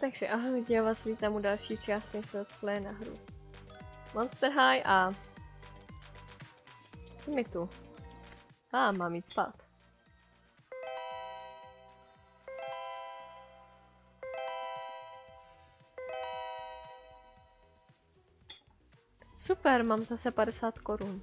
Takže ahoj, já vás vítám u další části Let's Play na hru Monster High a... Co mi tu? Mám jít spát. Super, mám zase 50 korun.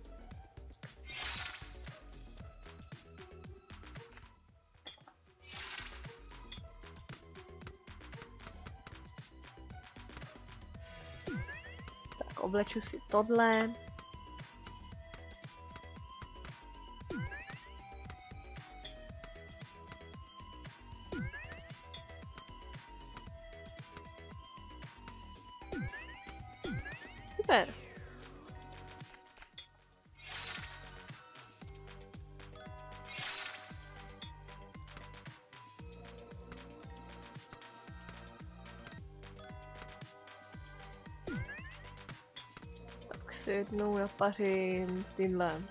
Tak obleču si tohle. Super. Tak si jednou napařím tyhle.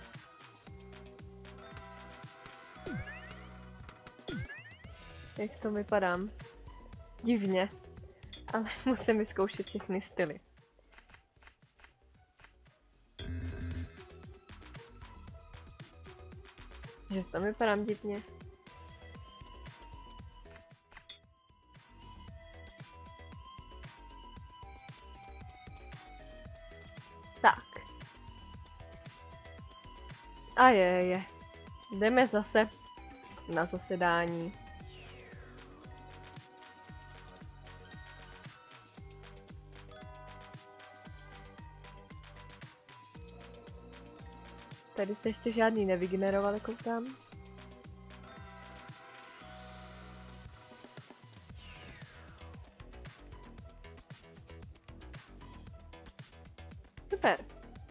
Jak to vypadám? Divně. Ale musím vyzkoušet všechny styly. Že to vypadám divně. Tak. A je. Jdeme zase na zasedání. Tady se ještě žádný nevygenerovali, koukám. Super.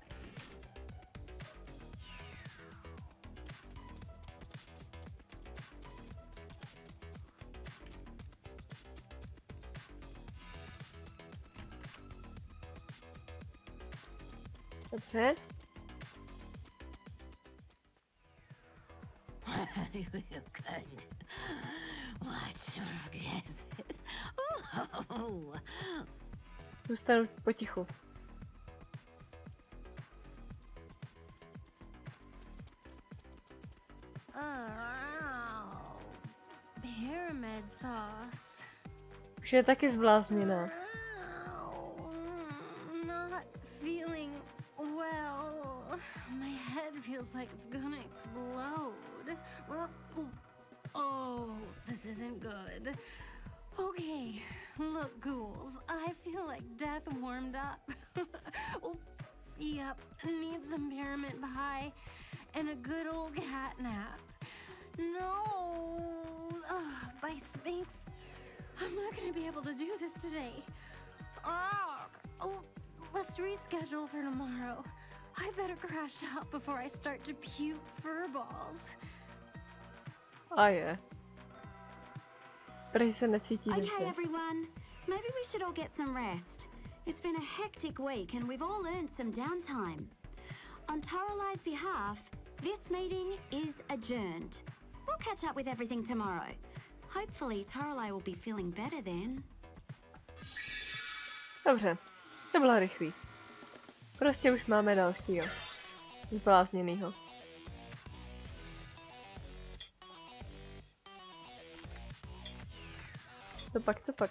Dobře. You could. What sort of guess it? Oh. Zůstanu potichu. Oh. Pyramid sauce. Už je taky zblázněná. Not feeling well. My head feels like it's gonna explode. Oh, this isn't good. Okay, look, ghouls, I feel like death warmed up. Oh, yep, need some pyramid pie and a good old cat nap. No, by Sphinx, I'm not gonna be able to do this today. Oh, let's reschedule for tomorrow. I better crash out before I start to puke furballs. A je. Prý se necítí Okay, dobře. everyone. Maybe we should all get some rest. It's been a hectic week and we've all earned some downtime. On Toralai's behalf, this meeting is adjourned. We'll catch up with everything tomorrow. Hopefully, Toralai will be feeling better then. Dobře. To bylo rychlý. Prostě už máme dalšího. Zblázněnýho. Co pak?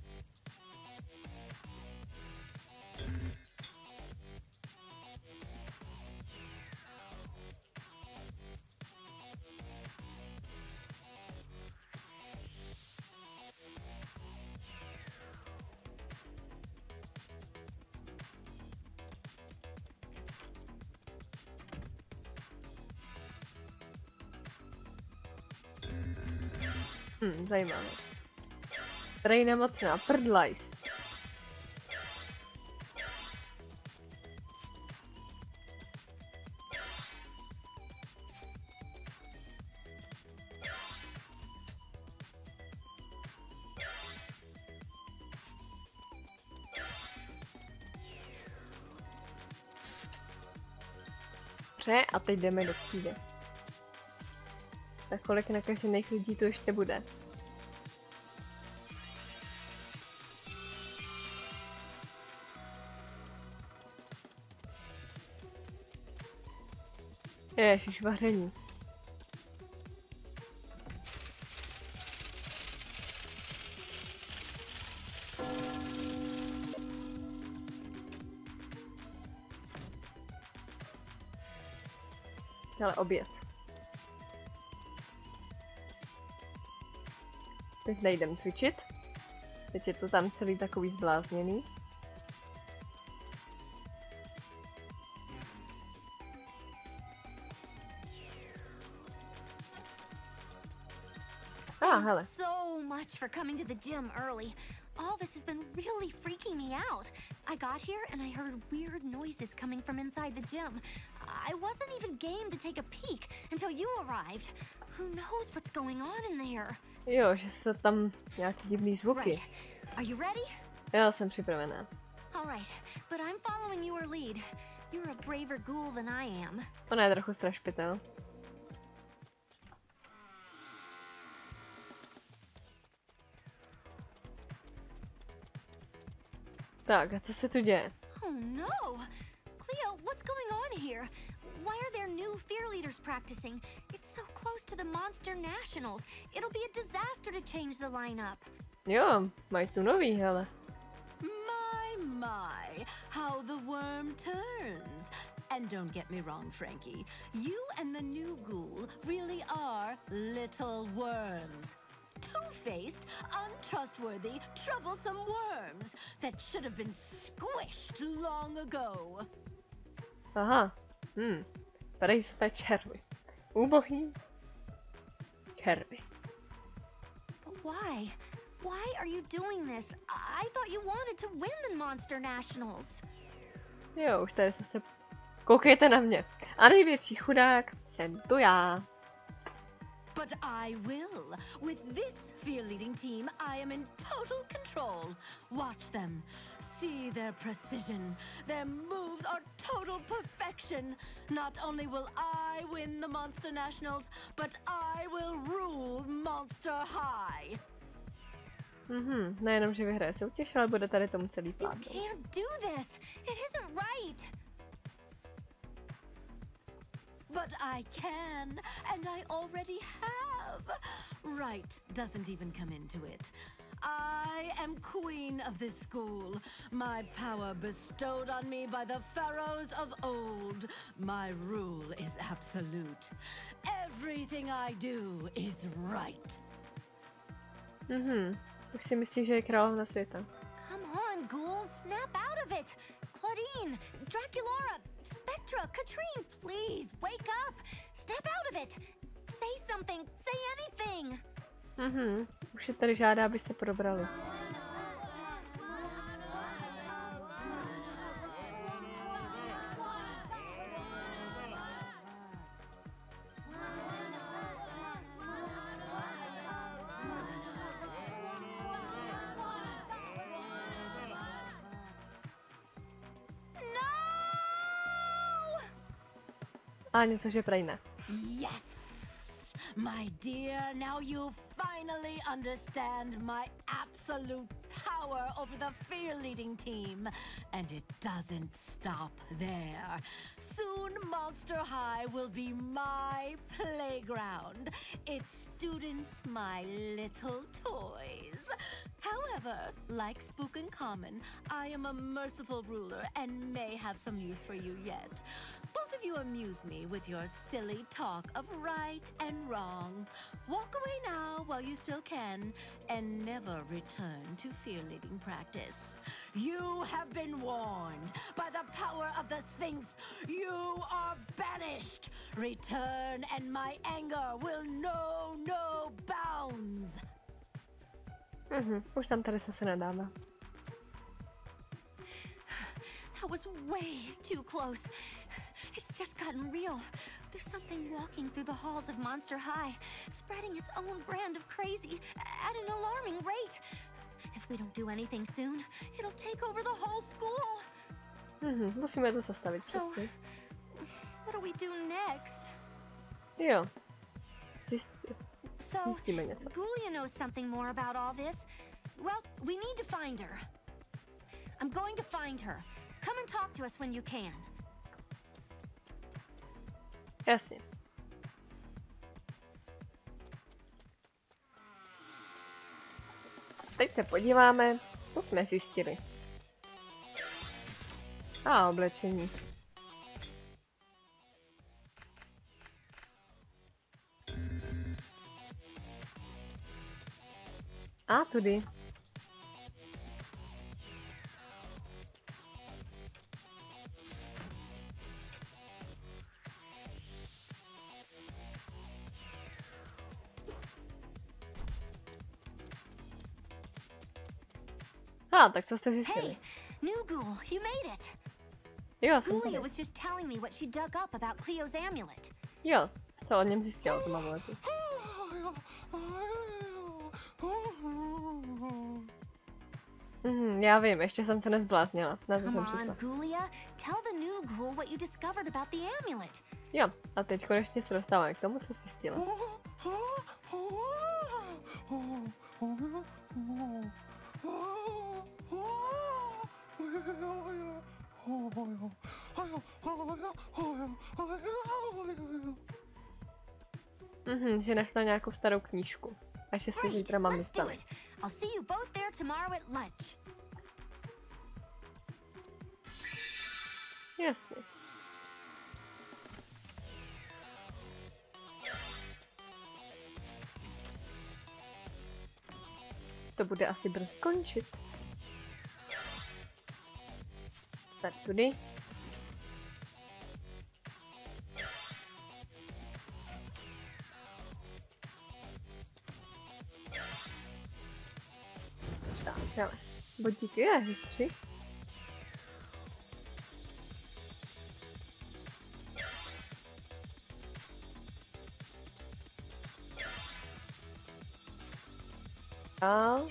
Zajímavé. Prej nemocná, prdlaj. Dobře, a teď jdeme do třídy. Tak kolik nakažených lidí to ještě bude? Ježiš, vaření. Ale oběd. Teď nejdem cvičit. Teď je to tam celý takový zblázněný. Hele. So much for coming to the gym early. All this has been really freaking me out. I got here and I heard weird noises coming from inside the gym. I wasn't even game to take a peek until you arrived. Who knows what's going on in there? Jo, že se tam nějaký divný zvuky. Right. Are you ready? Já jsem připravená. All right, but I'm following your lead. You're a braver ghoul than I am. Ona je trochu strašpitel. Tak, a co se tu děje? Oh no! Cleo, what's going on here? Why are there new fear leaders practicing? It's so close to the Monster Nationals. It'll be a disaster to change the lineup. Jo, mají tu nový, hele. My, how the worm turns. And don't get me wrong, Frankie. You and the new ghoul really are little worms. Two-faced, untrustworthy, troublesome worms that should have been squished long ago. Aha, Padají své červy. Úbohý červy. But why? Why are you doing this? I thought you wanted to win the Monster Nationals. Jo, už tady se koukejte na mě. A největší chudák jsem tu já. But I will. With this fear-leading team, I am in total control. Watch them. See their precision. Their moves are total perfection. Not only will I win the Monster Nationals, but I will rule Monster High. Nejenom, že vyhraje soutěž, ale bude tady tomu celý You plán. can't do this. It isn't right. But I can, and I already have. Right doesn't even come into it. I am queen of this school. My power bestowed on me by the pharaohs of old. My rule is absolute. Everything I do is right. Už si myslíš, že je královna světa. Come on, ghouls, snap out of it. Claudine, Draculaura, Spectra, Katrine, please, wake up. Step out of it. Say something, say anything. Už se tady žádá, aby se probrali. A něco, že prej ne. Yes! My dear, now you finally understand my absolute power over the fear-leading team. And it doesn't stop there. Soon Monster High will be my playground. Its students my little toys. However, like Spook and Common, I am a merciful ruler and may have some use for you yet. Both of you amuse me with your silly talk of right and wrong. Walk away now while you still can, and never return to fear-leading practice. You have been warned by the power of the Sphinx. You are banished. Return, and my anger will know no bounds. Už tam tady se nedává. That was way too close. It's just gotten real. There's something walking through the halls of Monster High, spreading its own brand of crazy at an alarming rate. If we don't do anything soon, it'll take over the whole school. Musíme to zastavit. So, přesně. what do we do next? Jo. So, Zjistíme něco. Gulia knows something more about all this. Well, we need to find her. I'm going to find her. Come and talk to us when you can. Jasně. Teď se podíváme, co jsme zjistili. A oblečení. A tudy. Tak co jste zjistili? Hey, New Ghoul, you made it. Jo, jsem tady. Julia was just telling me what she dug up about Cleo's amulet. Jo, co o něm zjistil, o tom amuletu. Já vím, ještě jsem se nezbláznila. Na to Come jsem přišla. on, Ghoulia, tell the New Ghoul what you discovered about the amulet. Jo, a teď konečně se dostáváme k tomu, co jsi zjistila. Že našla nějakou starou knížku. A že si zítra mám let's do dostavit. it. I'll see you both there tomorrow at lunch. Jasně. To bude asi brzy končit. Tak tudy. Tak, dáme. Bodíky a hystři. Dál.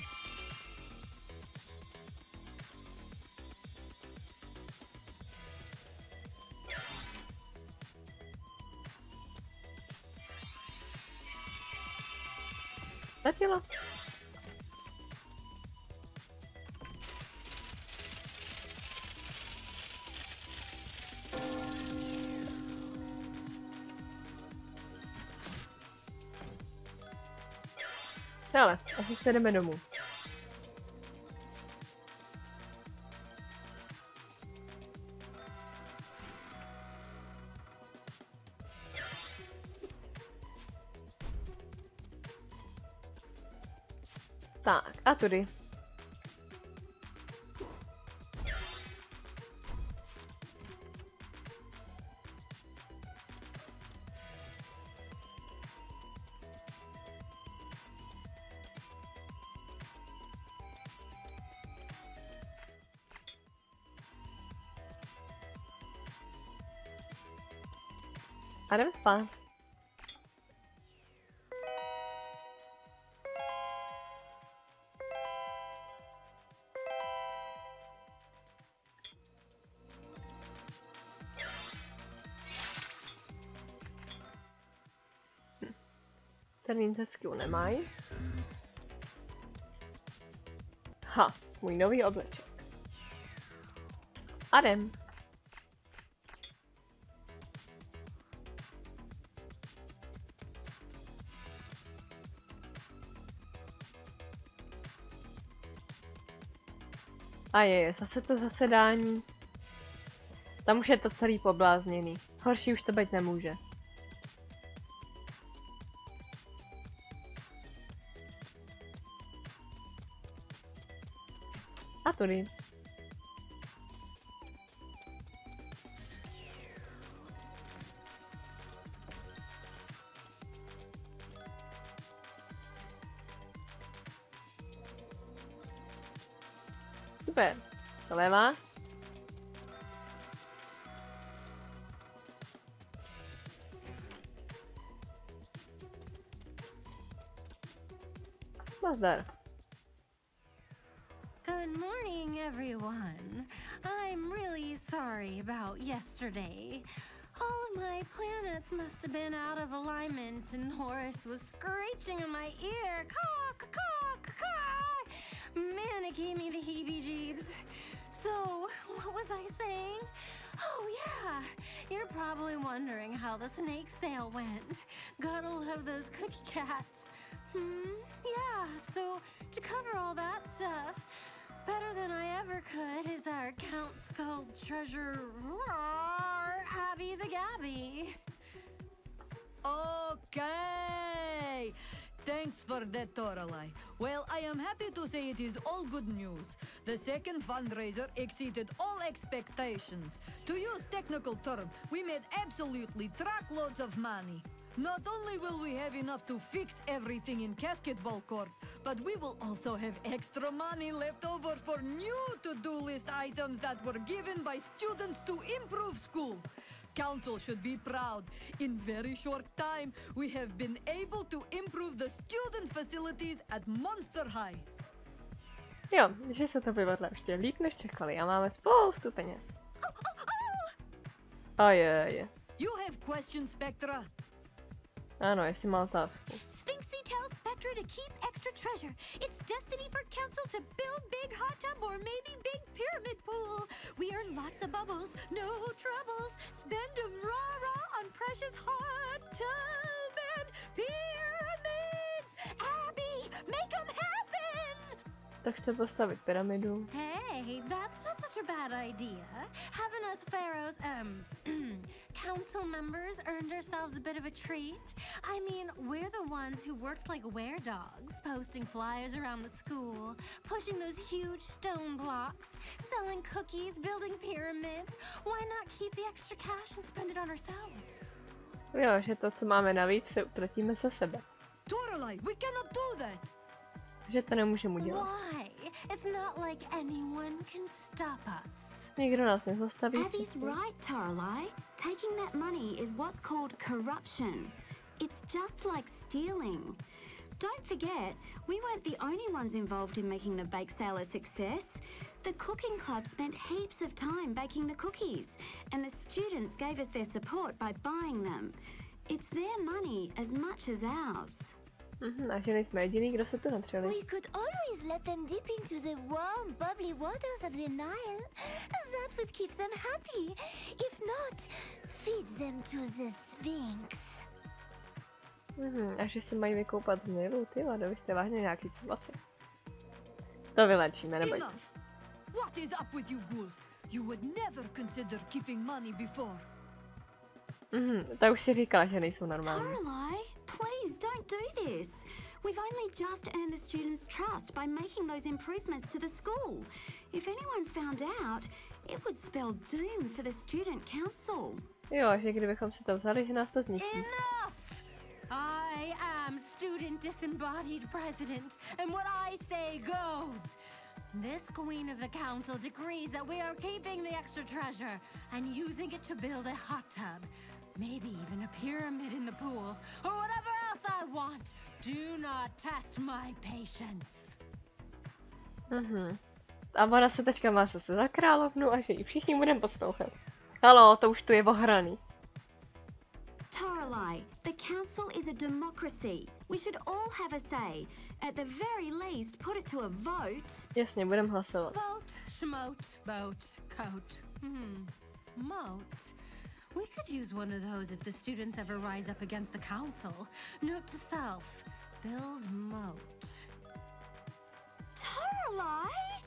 Stačilo. Ale, asi se jdeme domů. Tak, a tudy. A jdeme spát. Ten skill nemají. Ha, můj nový obleček. A jdem. A zase to zasedání. Tam už je to celý poblázněný. Horší už to být nemůže. A tudy. Super. Doleva. Nazdar. Good morning, everyone. I'm really sorry about yesterday. All of my planets must have been out of alignment, and Horus was screeching in my ear. Caw, caw, caw, caw, caw. Man, it gave me the heebie-jeebs. So, what was I saying? Oh, yeah. You're probably wondering wondering how the snake sale went. Gotta love those cookie cats. Yeah, so to cover all that stuff, better than I ever could is our Count Skull Treasure, Abby the Gabby. Okay. Thanks for that, Toralei. Well, I am happy to say it is all good news. The second fundraiser exceeded all expectations. To use technical term, we made absolutely truckloads of money. Not only will we have enough to fix everything in Basketball Court, but we will also have extra money left over for new to-do list items that were given by students to improve school. Council should be proud. In very short time, we have been able to improve the student facilities at Monster High. Jo, že se to vyvedlo ještě líp než čekali a máme spoustu peněz. Je. You have questions, Spectra? Ano, jestli má otázku. Sphinxy tells Spectra to keep extra treasure. It's destiny for Council to build big hot tub or maybe big pyramid pool. We earn lots of bubbles, no troubles. Spend 'em rah-rah on precious hot tub and pyramids. Abby, make 'em happen! Tak chce postavit pyramidu. Hey, that's not such a bad idea. Haven't us Pharaoh's, council members earned ourselves a bit of a treat? I mean, we're the ones who worked like were-dogs, posting flyers around the school, pushing those huge stone blocks, selling cookies, building pyramids. Why not keep the extra cash and spend it on ourselves? Jo, že to, co máme navíc, se utratíme za sebe. Toralei, we cannot do that! Že to nemůžeme udělat. Why? It's not like anyone can stop us. Nikdo nás nezastaví. Abby's right, Toralei. Taking that money is what's called corruption. It's just like stealing. Don't forget, we weren't the only ones involved in making the bake sale a success. The cooking club spent heaps of time baking the cookies, and the students gave us their support by buying them. It's their money as much as ours. A že nejsme jediný, kdo se tu natřeli. We could always let them dip into the warm, bubbly waters of the Nile. That would keep them happy. If not, feed them to the Sphinx. A že se mají vykoupat v Nilu, ty vado, vy jste vážně nějaký cubaci. To vylečíme, nebojte. Enough! What is up with you ghouls? You would never consider keeping money before. Ta už si říkala, že nejsou normální. Toralei, please don't do this. We've only just earned the students' trust by making those improvements to the school. If anyone found out, it would spell doom for the student council. Jo, že kdybychom si to vzali, že nás to zničí. Enough! I am student disembodied president, and what I say goes. This queen of the council decrees that we are keeping the extra treasure and using it to build a hot tub. Maybe even a pyramid in the pool, or whatever else I want. Do not test my patience. A ona se teďka má zase za královnu a že ji všichni budeme poslouchat. Haló, to už tu je ohraný. Toralei, the council is a democracy. We should all have a say. At the very least, put it to a vote. Jasně, budeme hlasovat. Vote, schmote, boat, coat. Moat. We could use one of those if the students ever rise up against the council. Note to self, build moat. Toralei?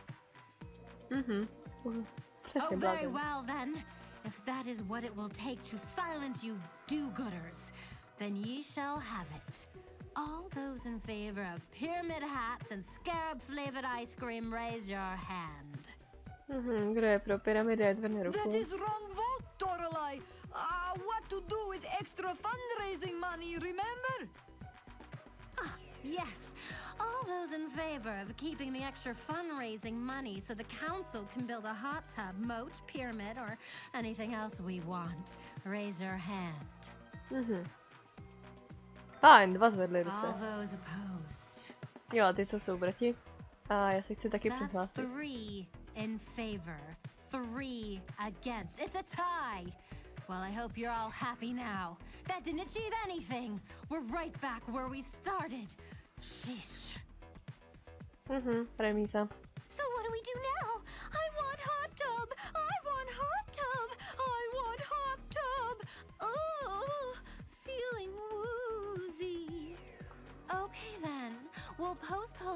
Přesně, Oh, very blázen. well then. If that is what it will take to silence you do-gooders, then ye shall have it. All those in favor of pyramid hats and scarab-flavored ice cream, raise your hand. Kdo je pro pyramidy, ať zvedne ruku. That is wrong vote, Toralei! What to do with extra fundraising money, remember? Yes, all those in favor of keeping the extra fundraising money so the council can build a hot tub, moat, pyramid, or anything else we want. Raise your hand. Fajn, dva zvedli All ruce. those opposed. Jo, a ty, co jsou proti? A já se chci taky That's přihlásit. 3 in favor, 3 against. It's a tie. Well, I hope you're all happy now. That didn't achieve anything. We're right back where we started. Sheesh. Remíza. So what do we do now? I want hot tub! I want hot tub! I want hot tub! Oh!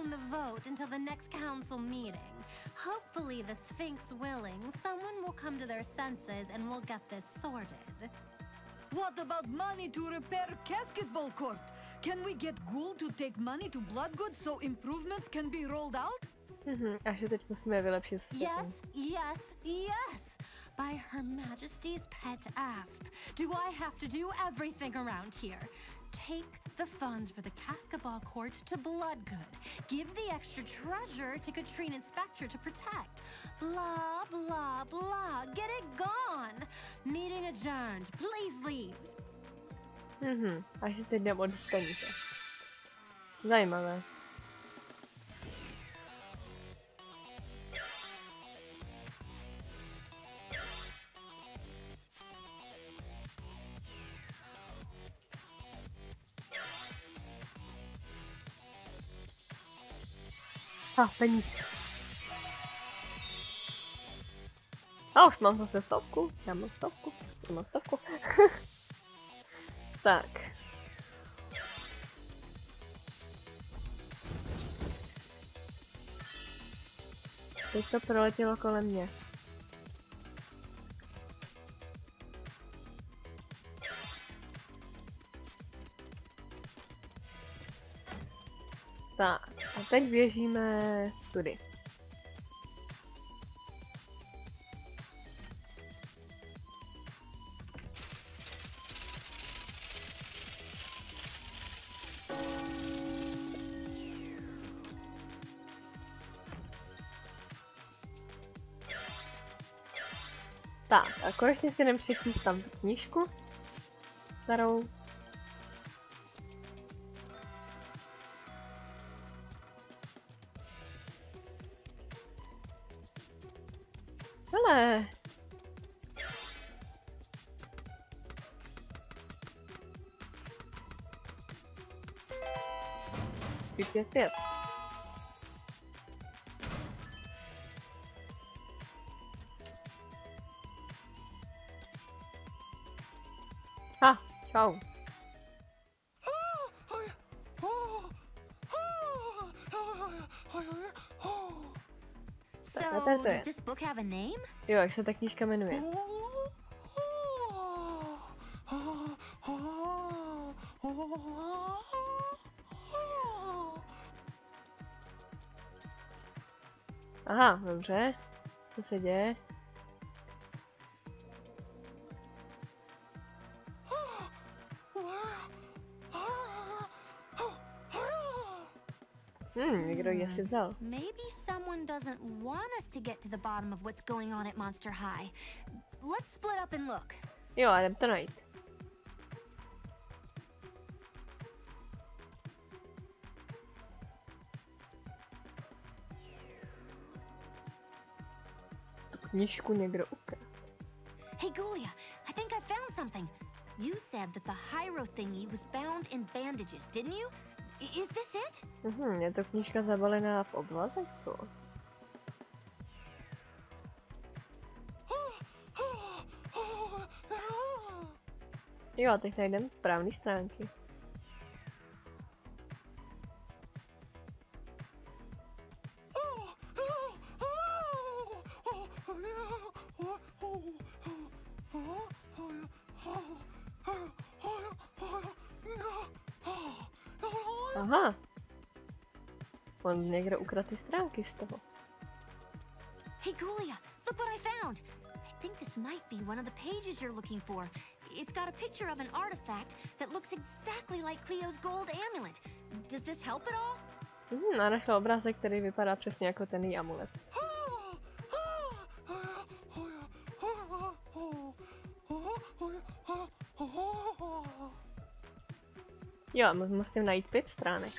postpone the vote until the next council meeting. Hopefully, the Sphinx willing, someone will come to their senses and we'll get this sorted. What about money to repair Basketball Court? Can we get Ghoul to take money to Bloodgood so improvements can be rolled out? Až teď musíme vylepšit Yes, yes, yes! By Her Majesty's pet asp. Do I have to do everything around here? Take the funds for the Basketball Court to Bloodgood. Give the extra treasure to Katrine Inspector to protect. Blah, blah, blah. Get it gone! Meeting adjourned. Please leave. Až si teď jdem od peníze. Zajímavé. Peníze. A už mám zase 100. Já mám 100. Já mám 100. Tak. Teď to proletělo kolem mě. Tak, a teď běžíme tudy. Tak, a konečně si jdem přečíst tam tu knížku starou. Hele. Pět. Ha, čau. So, does this book have a name? Jo, jak se ta knížka jmenuje? Aha, dobře. Co se děje? Někdo ji asi vzal. Maybe someone doesn't want us to get to the bottom of what's going on at Monster High. Let's split up and look. Jo, a jdem to najít. Tu knížku někdo ukradl. Hey Ghoulia, I think I found something. You said that the Hyro thingy was bound in bandages, didn't you? Is this it? Je to knížka zabalená v oblazech, co? Jo, a teď najdem správné stránky. Aha. On někdo ukradl ty stránky z toho. Hey Ghoulia, look what I found. I think this might be one of the pages you're looking for. It's got a picture of an artifact that looks exactly like Cleo's gold amulet. Does this help at all? A našla obrázek, který vypadá přesně jako ten její amulet. Jo, musím najít 5 stránek.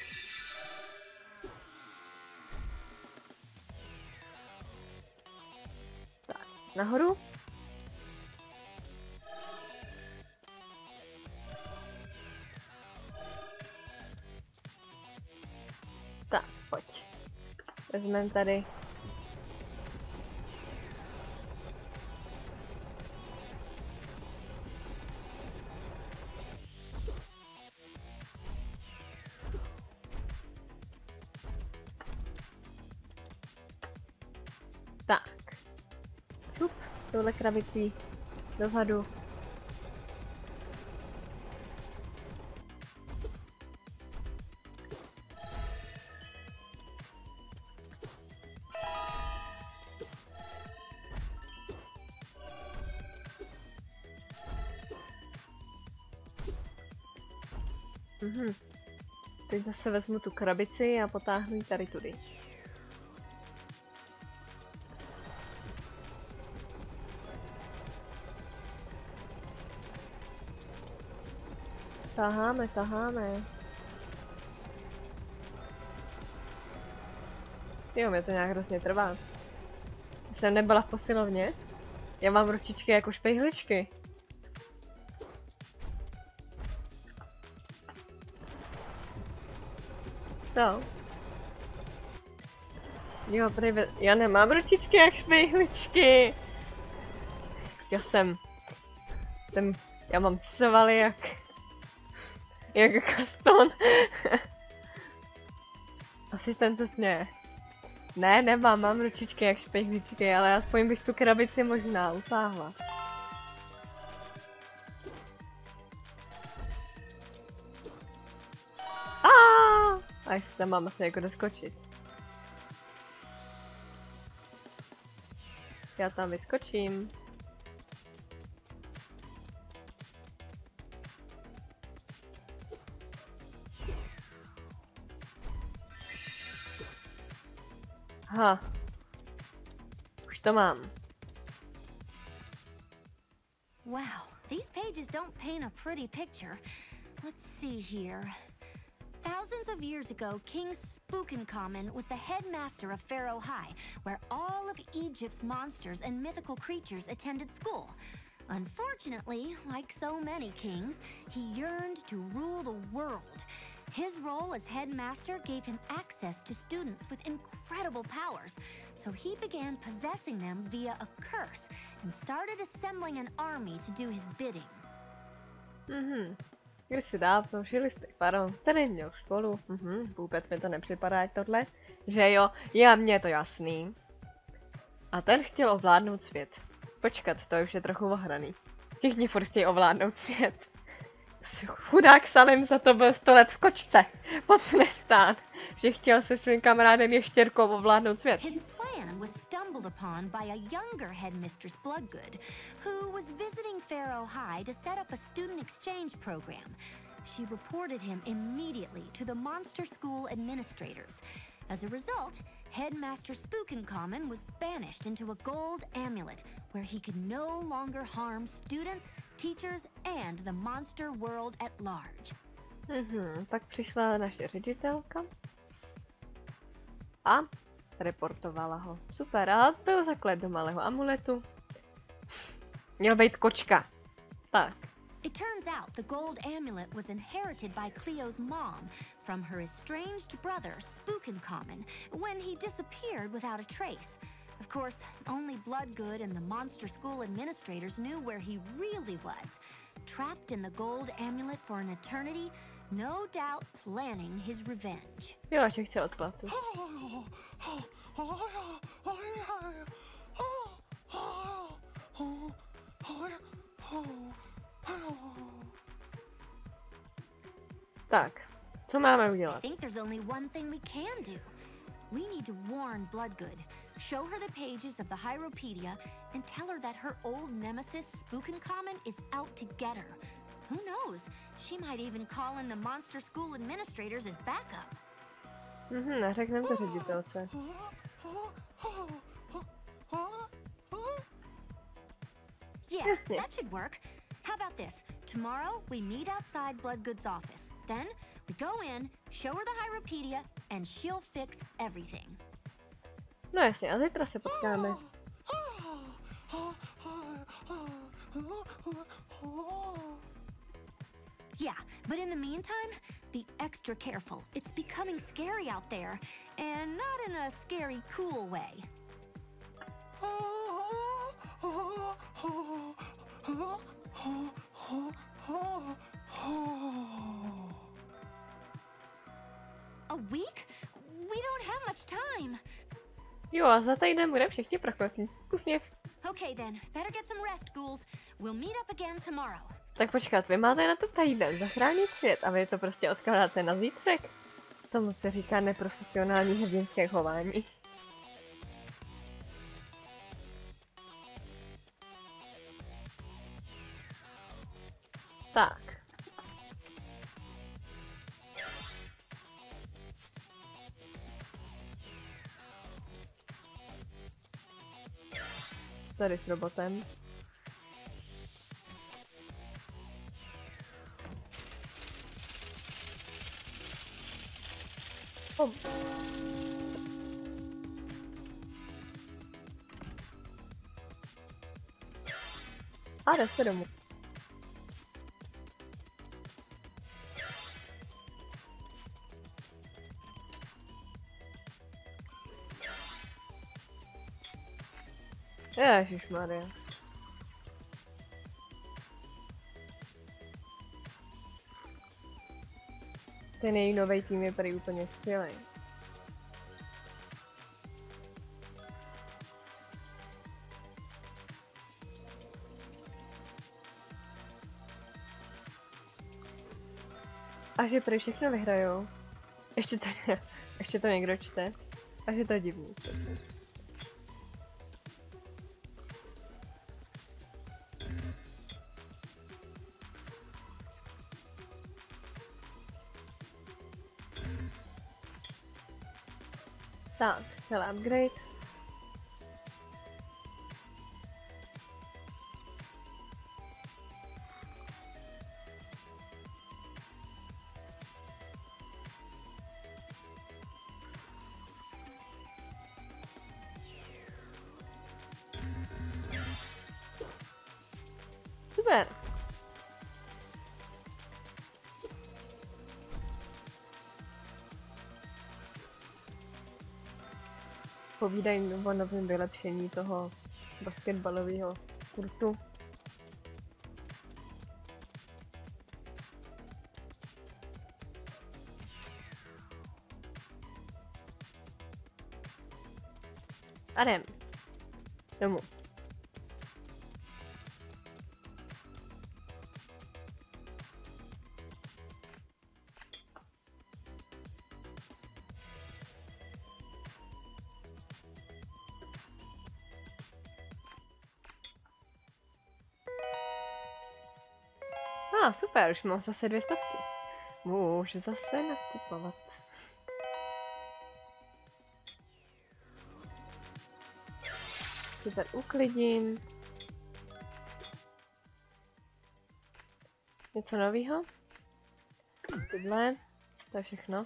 Tak, nahoru. Tak, pojď. Vezmeme tady. touhle krabicí dozadu. Teď zase vezmu tu krabici a potáhnu ji tady tudy. Taháme. Jo, mě to nějak hrozně trvá. Jsem nebyla v posilovně. Já mám ručičky jako špejhličky. No. Jo, já nemám ručičky jak špejhličky. Já mám svaly jak karton. Asi jsem to směje. Ne, mám ručičky jak špejhličky, ale aspoň bych tu krabici možná utáhla. A jestli tam mám asi jako doskočit. Já tam vyskočím. Ha. Už to mám. Wow, these pages don't paint a pretty picture. Let's see here. Thousands of years ago, King Spookencommon was the headmaster of Pharaoh High, where all of Egypt's monsters and mythical creatures attended school. Unfortunately, like so many kings, he yearned to rule the world. His role as headmaster gave him access to students with incredible powers, so he began possessing them via a curse and started assembling an army to do his bidding. Kdysi dávno žili jste faraon, který měl školu. Vůbec mi to nepřipadá tohle. Že jo, mně je to jasný. A ten chtěl ovládnout svět. Počkat, to už je trochu ohraný. Všichni furt chtějí ovládnout svět. Chudák Salim za to byl 100 let v kočce. Moc nestán, že chtěl se svým kamarádem ještěrkou ovládnout svět. His plan was stumbled upon by a younger headmistress Bloodgood, who was visiting Pharaoh High to set up a student exchange program. She reported him immediately to the monster school administrators. As a result, Headmaster Spookencommon was banished into a gold amulet, where he could no longer harm students, teachers, and the monster world at large. Pak přišla naše ředitelka a reportovala ho. Super, a byl zaklet do malého amuletu. Měl být kočka. Tak. It turns out the gold amulet was inherited by Cleo's mom from her estranged brother, Spookencommon, when he disappeared without a trace. Of course, only Bloodgood and the monster school administrators knew where he really was, trapped in the gold amulet for an eternity, no doubt planning his revenge. Jo, že chce odplatu. Tak, co máme udělat? I think there's only one thing we can do. We need to warn Bloodgood, show her the pages of the Hieropedia, and tell her that her old nemesis Spookencommon is out to get her. Who knows? She might even call in the monster school administrators as backup. A řekneme to ředitelce. Yeah, that should work. How about this? Tomorrow we meet outside Bloodgood's office. Then we go in, show her the Hieropedia, and she'll fix everything. No jasně, a zítra se potkáme. Yeah, but in the meantime, be extra careful. It's becoming scary out there, and not in a scary, cool way. A week? We don't have much time. Jo, a za týden bude všichni prokletí. Úsměv. Okay then, better get some rest, ghouls. We'll meet up again tomorrow. Tak počkat, vy máte na to týden zachránit svět a vy to prostě odkládáte na zítřek? Tomu se říká neprofesionální hrdinské chování. Tak. Tady s robotem. Oh. A jde se domů. Ježišmarja. Ten její nový tým je prý úplně skvělý. A že prý všechno vyhrajou. Ještě to někdo čte. A že to je divný. Tak, hele, upgrade. Super. Povídají o novém vylepšení toho basketbalového kurtu. A jdem. Domů. Super, už mám zase 200. Můžu zase nakupovat. Super, uklidím. Něco nového? Tyhle. To je všechno.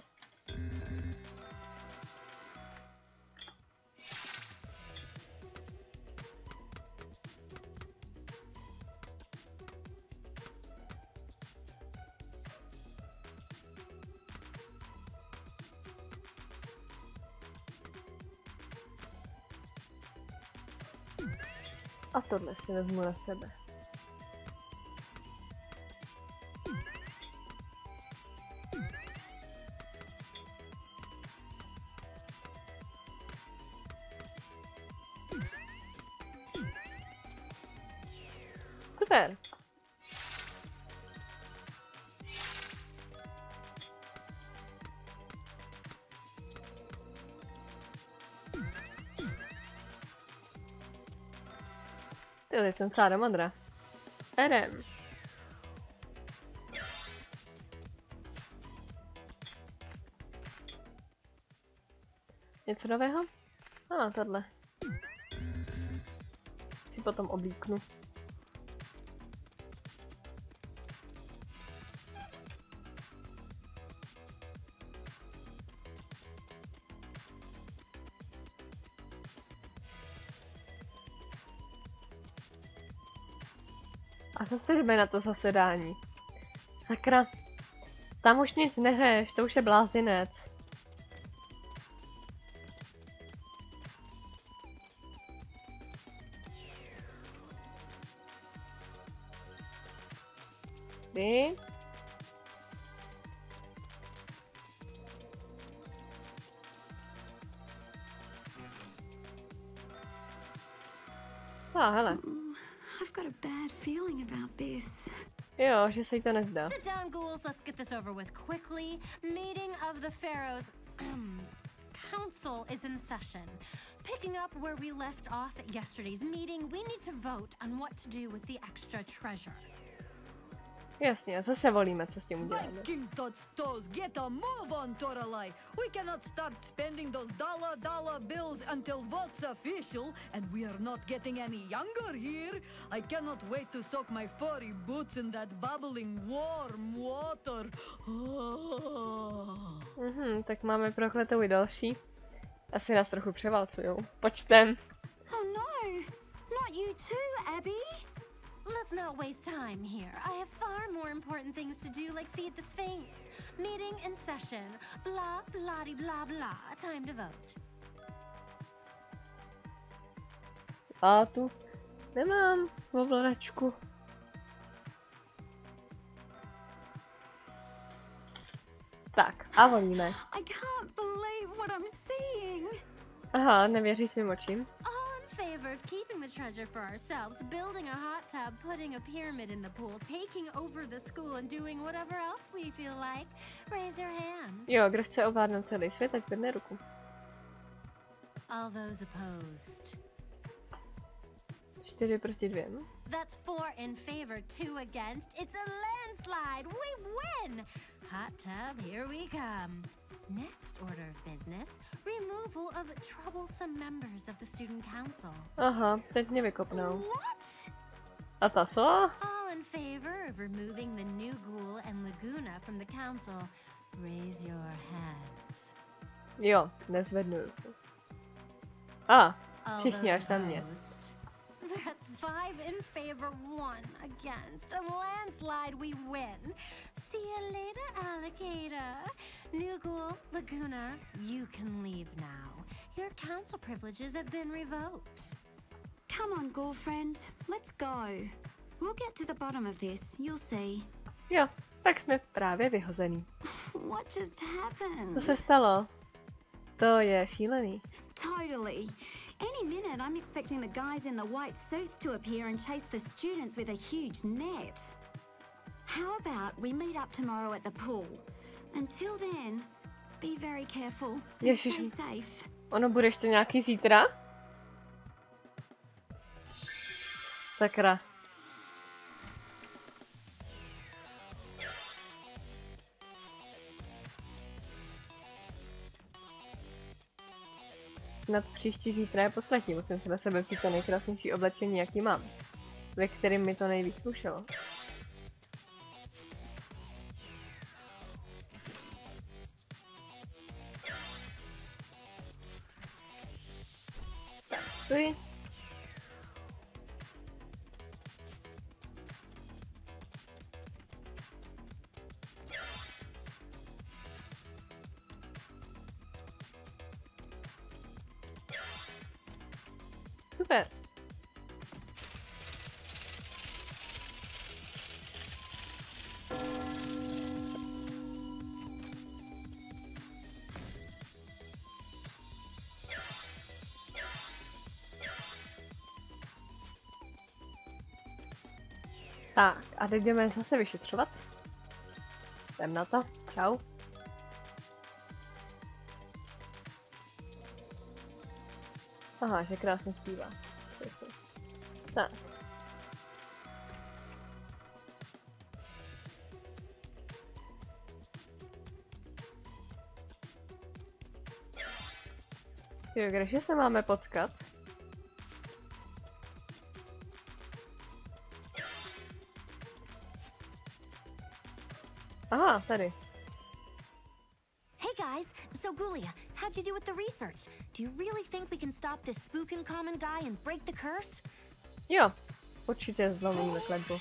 A tohle si vezmu na sebe. Super. Teď jsem celá do modra. Jdem. Něco nového? Ano, tohle. Si potom oblíknu. A zase jdeme na to zasedání. Sakra. Tam už nic neřeš, to už je blázinec. Kdy? Hele. I've got a bad feeling about this. Jo, že se jí to nezdá. Sit down, ghouls. Let's get this over with quickly. Meeting of the Pharaohs. Council is in session. Picking up where we left off at yesterday's meeting, we need to vote on what to do with the extra treasure. Jasně, zase volíme, co s tím uděláme. Viking Tots toes, get a move on, Toralei. We cannot start spending those dollar bills until vote's official, and we are not getting any younger here. I cannot wait to soak my furry boots in that bubbling warm water. Tak máme prokletou i další. Asi nás trochu převálcujou. Počtem. Oh no! Not you too, Abby! Let's not waste time here. I have far more important things to do, like feed the Sphinx. Meeting in session. Blah, blah, blah, blah. Time to vote. A tu nemám ovladačku. Tak, a volíme. I can't believe what I'm seeing! Aha, nevěří svým očím. All in favor of keeping the treasure for ourselves, building a hot tub, putting a pyramid in the pool, taking over the school, and doing whatever else we feel like. Raise your hand. Jo, kdo chce ovládnout celý svět, ať zvedne ruku. All those opposed. 4 proti 2. That's 4 in favor, 2 against. It's a landslide. We win! Hot tub, here we come. Next order of business, removal of troublesome members of the student council. Aha, teď mě vykopnou. What? A ta co? All in favor of removing the new ghoul and Laguna from the council, raise your hands. Jo, nezvednu ruku. A, All všichni those až na mě. opposed. That's 5 in favor, 1 against. A landslide, we win. See you later, alligator. New ghoul, Laguna, you can leave now. Your council privileges have been revoked. Come on, girlfriend. Let's go. We'll get to the bottom of this, you'll see. Jo, tak jsme právě vyhozený. What just happened? Co se stalo? To je šílený. Totally. Any minute, I'm expecting the guys in the white suits to appear and chase the students with a huge net. How about we meet up tomorrow at the pool? Until then, be very careful and Ježiš. stay safe. Ono bude ještě nějaký zítra? Sakra. Snad příští zítra je poslední, musím si na sebe vzít to nejkrásnější oblečení, jaký mám. Ve kterým mi to nejvíc slušelo. Tak, stůj. Super. Tak, a teď jdeme zase vyšetřovat. Jdem na to. Čau. Aha, že krásně zpívá. Tak. Jo, kdeže se máme potkat? Aha, tady. Hey guys, so Gulia, how'd you do with the research? Do you really think we can stop this spookin' common guy and break the curse? Jo, určitě zlomíme kletbu.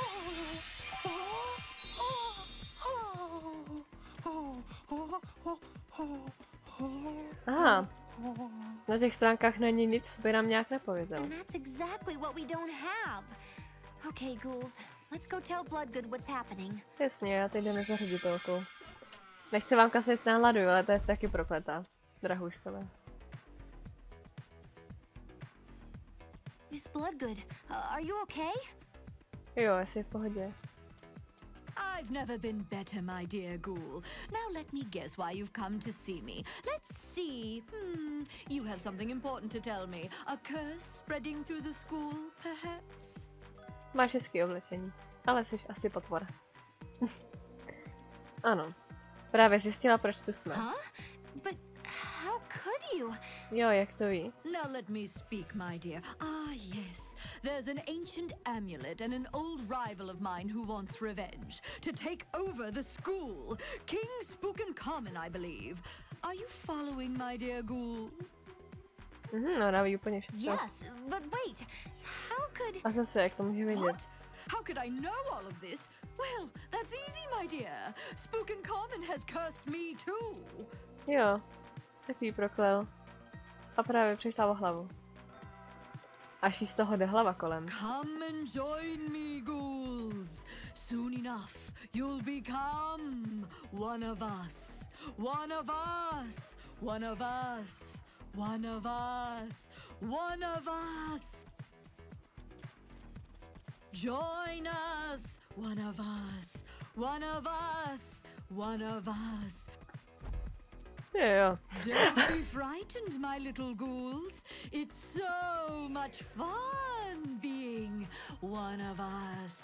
Aha, na těch stránkách není nic, co by nám nějak nepověděl. And that's exactly what we don't have. Okay, ghouls, let's go tell Bloodgood what's happening. Jasně, já teď jdeme za ředitelkou. Nechci vám kasit náladu, ale to je taky prokletá. Drahouškové. Miss Bloodgood, are you okay? Jo, asi v pohodě. I've never been better, my dear ghoul. Now let me guess why you've come to see me. Let's see. You have something important to tell me. A curse spreading through the school, perhaps? Máš hezký oblečení, ale jsi asi potvora. Ano. Právě zjistila, proč tu jsme. Huh? But how could you? Jo, jak to ví? Now let me speak, my dear. Ah, yes. There's an ancient amulet and an old rival of mine who wants revenge. To take over the school. King Spookencommon, I believe. Are you following, my dear ghoul? Ona ví úplně všechno. Yes, but wait. How could... A zase, jak to může vědět? What? How could I know all of this? Well, that's easy, my dear. Spookencommon has cursed me too. Jo, tak jí proklel. A právě přišla o hlavu. Až jí z toho jde hlava kolem. Come and join me, ghouls. Soon enough, you'll become one of us. One of us. One of us. One of us. One of us. Join us. One of us. One of us. One of us. Jo. Don't be frightened, my little ghouls. It's so much fun being one of us.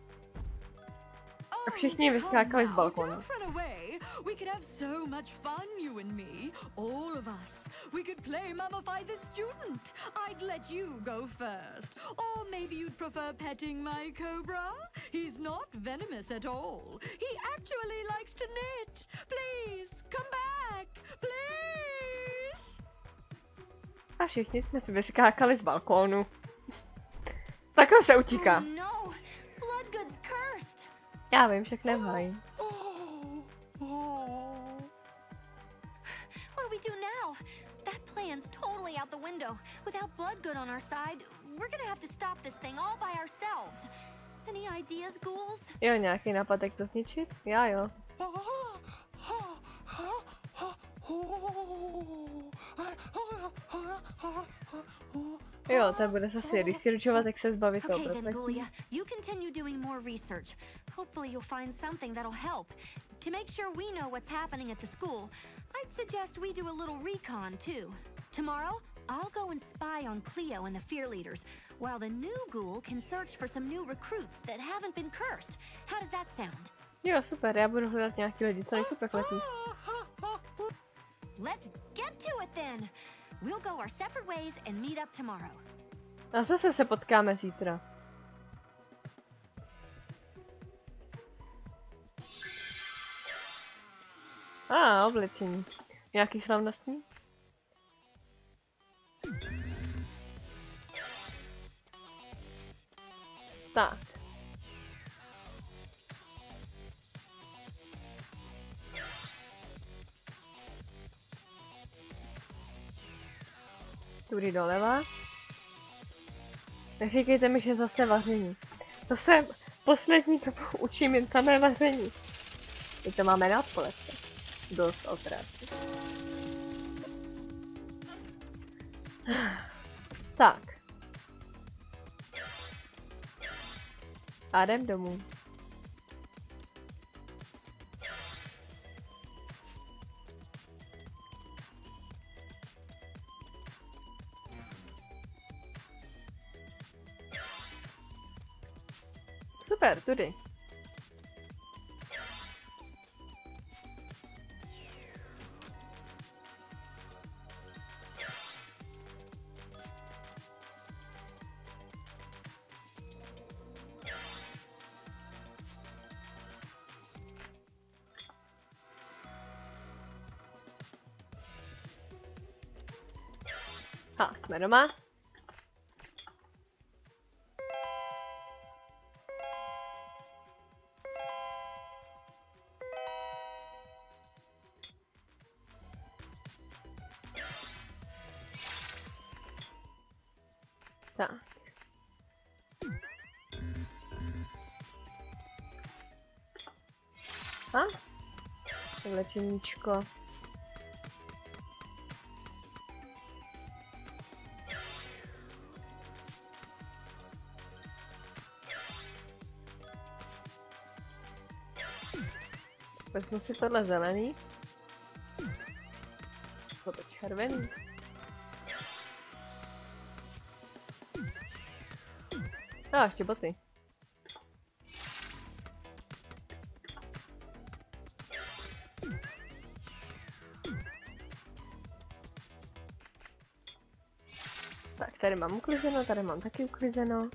A všichni vyskákali z balkónu. Don't run away. We could have so much fun, you and me. All of us. We could play Mummify the Student. I'd let you go first. Or maybe you'd prefer petting my cobra? He's not venomous at all. He actually likes to knit. Please, come back. Please. A všichni jsme si vyskákali z balkónu. Takhle se utíká. Oh no! Bloodgood's cursed! Já vím, však nemáj. What do we do now? That plan's totally out the window. Without Bloodgood on our side, we're gonna have to stop this thing all by ourselves. Any ideas, ghouls? Jo, nějaký nápad, jak to zničit? Já jo. Jo, to bude zase researchovat, jak se zbavit toho Okay then, profesí. Ghoulia, you continue doing more research. Hopefully you'll find something that'll help. To make sure we know what's happening at the school, I'd suggest we do a little recon too. Tomorrow, I'll go and spy on Cleo and the Fear Leaders, while the new ghoul can search for some new recruits that haven't been cursed. How does that sound? Jo, super, já budu hledat nějaký lidi, co nejsou prokletí. Let's get to it then! We'll go our separate ways and meet up tomorrow. A zase se potkáme zítra. Oblečení. Nějaký slavnostní? Tak. Tudy doleva. Neříkejte mi, že zase vaření. To se poslední dobu učím jen samé vaření. My to máme na odpoledne. Dost otrácí. Tak. A jdem domů. Super, tudy. Jsme doma. Tak. Vlečeníčko. Vezmu si tohle zelený. Toto červený. A ještě boty. Tak, tady mám uklizeno, tady mám taky uklizeno.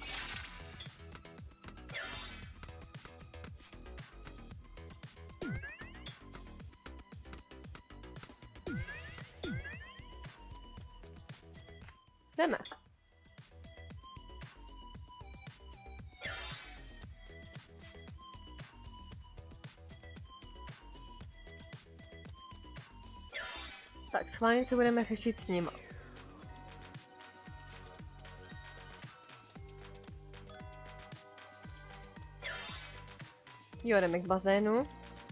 Jdeme. Tak, schválně co budeme řešit s nima. Jo, jdeme k bazénu.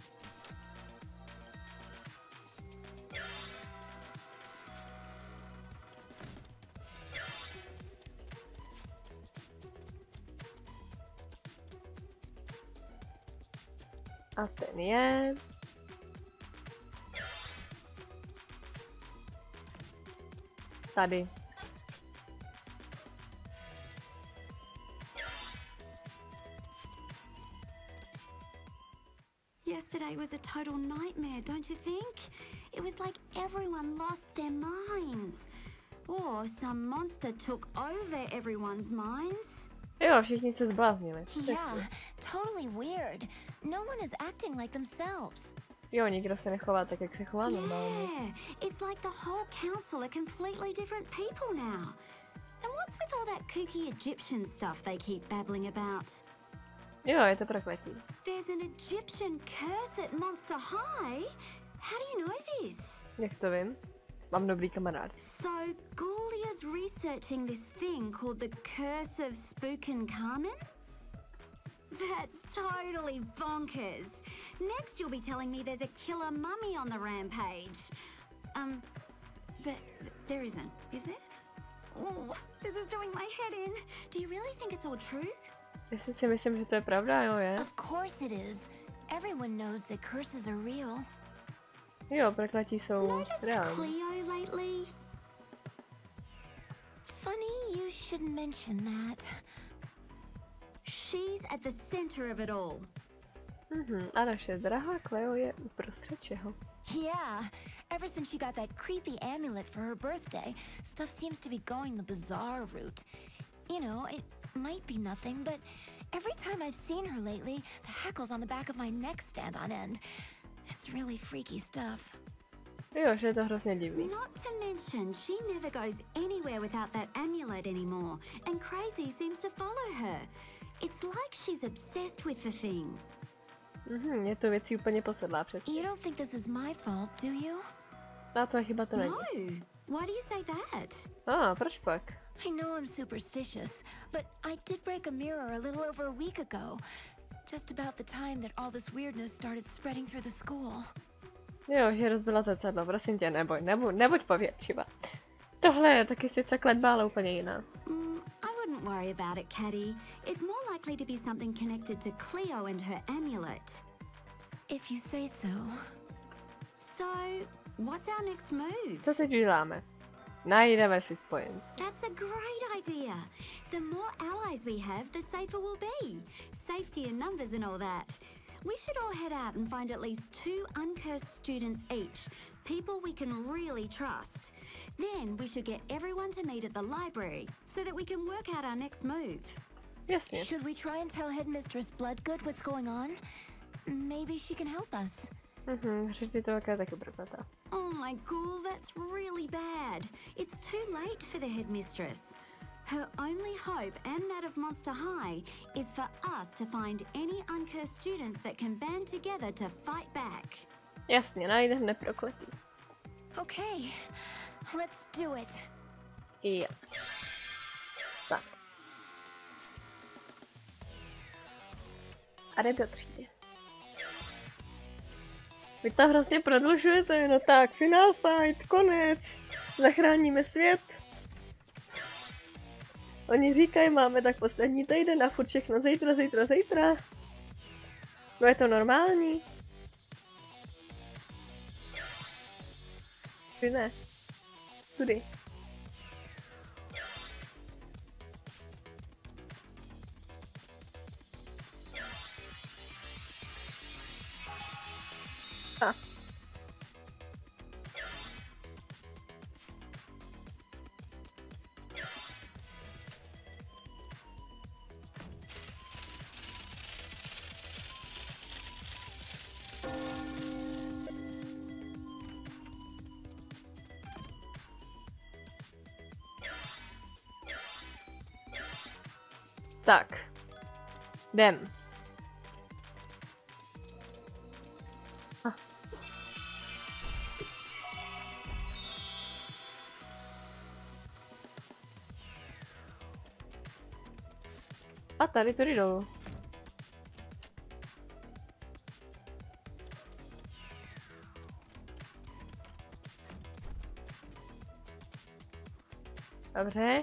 A ten je... tady. Yesterday was a total nightmare, don't you think? It was like everyone lost their minds. Or some monster took over everyone's minds. Jo, všichni se zbláznili. Yeah, totally weird. No one is acting like themselves. Jo, nikdo se nechová tak, jak se chová normálně. Yeah, it's like the whole council are completely different people now. And what's with all that kooky Egyptian stuff they keep babbling about? Jo, je to prokletí. There's an Egyptian curse at Monster High? How do you know this? Jak to vím? Mám dobrý kamarád. So, Ghoulia's researching this thing called the Curse of Spookin' Carmen? That's totally bonkers. Next you'll be telling me there's a killer mummy on the rampage. But there isn't, is there? Oh, this is doing my head in. Do you really think it's all true? Jestli si myslím, že to je pravda, jo, je. Of course it is. Everyone knows that curses are real. Jo, prokletí jsou Noticed reální. Cleo lately? Funny you should mention that. She's at the center of it all. A naše drahá Cleo je uprostřed čeho. Yeah, ever since she got that creepy amulet for her birthday, stuff seems to be going the bizarre route. You know, it might be nothing, but every time I've seen her lately, the hackles on the back of my neck stand on end. It's really freaky stuff. Jo, že je to hrozně divný. Not to mention, she never goes anywhere without that amulet anymore, and Crazy seems to follow her. It's like she's obsessed with the thing. Je to věcí úplně posedlá před. You don't think this is my fault, do you? A to chyba to není. No, why do you say that? Proč pak? I know I'm superstitious, but I did break a mirror a little over a week ago. Just about the time that all this weirdness started spreading through the school. Jo, že rozbila zrcadlo, prosím tě, nebuď pověrčivá. Tohle je taky sice kletba, ale úplně jiná. I wouldn't worry about it, Caddy. It's more likely to be something connected to Cleo and her amulet. If you say so. So, what's our next move? Co teď uděláme? Najdeme si spojence. That's a great idea. The more allies we have, the safer we'll be. Safety in numbers and all that. We should all head out and find at least 2 uncursed students each. People we can really trust. Then we should get everyone to meet at the library so that we can work out our next move. Jasně. Should we try and tell Headmistress Bloodgood what's going on? Maybe she can help us. Ředitelka je taky prokletá. Oh my ghoul, that's really bad. It's too late for the headmistress. Her only hope, and that of Monster High, is for us to find any uncursed students that can band together to fight back. Jasně, najdeme prokletí. Okay, let's do it. Jo. Tak. A jde do třídy. Vy to hrozně prodlužujete, no tak, final fight, konec. Zachráníme svět. Oni říkají, máme tak poslední týden a furt všechno zítra. No je to normální? Tudy ne. Tudy. A. Tak. Jdem. A tady tudy dolů. Dobře.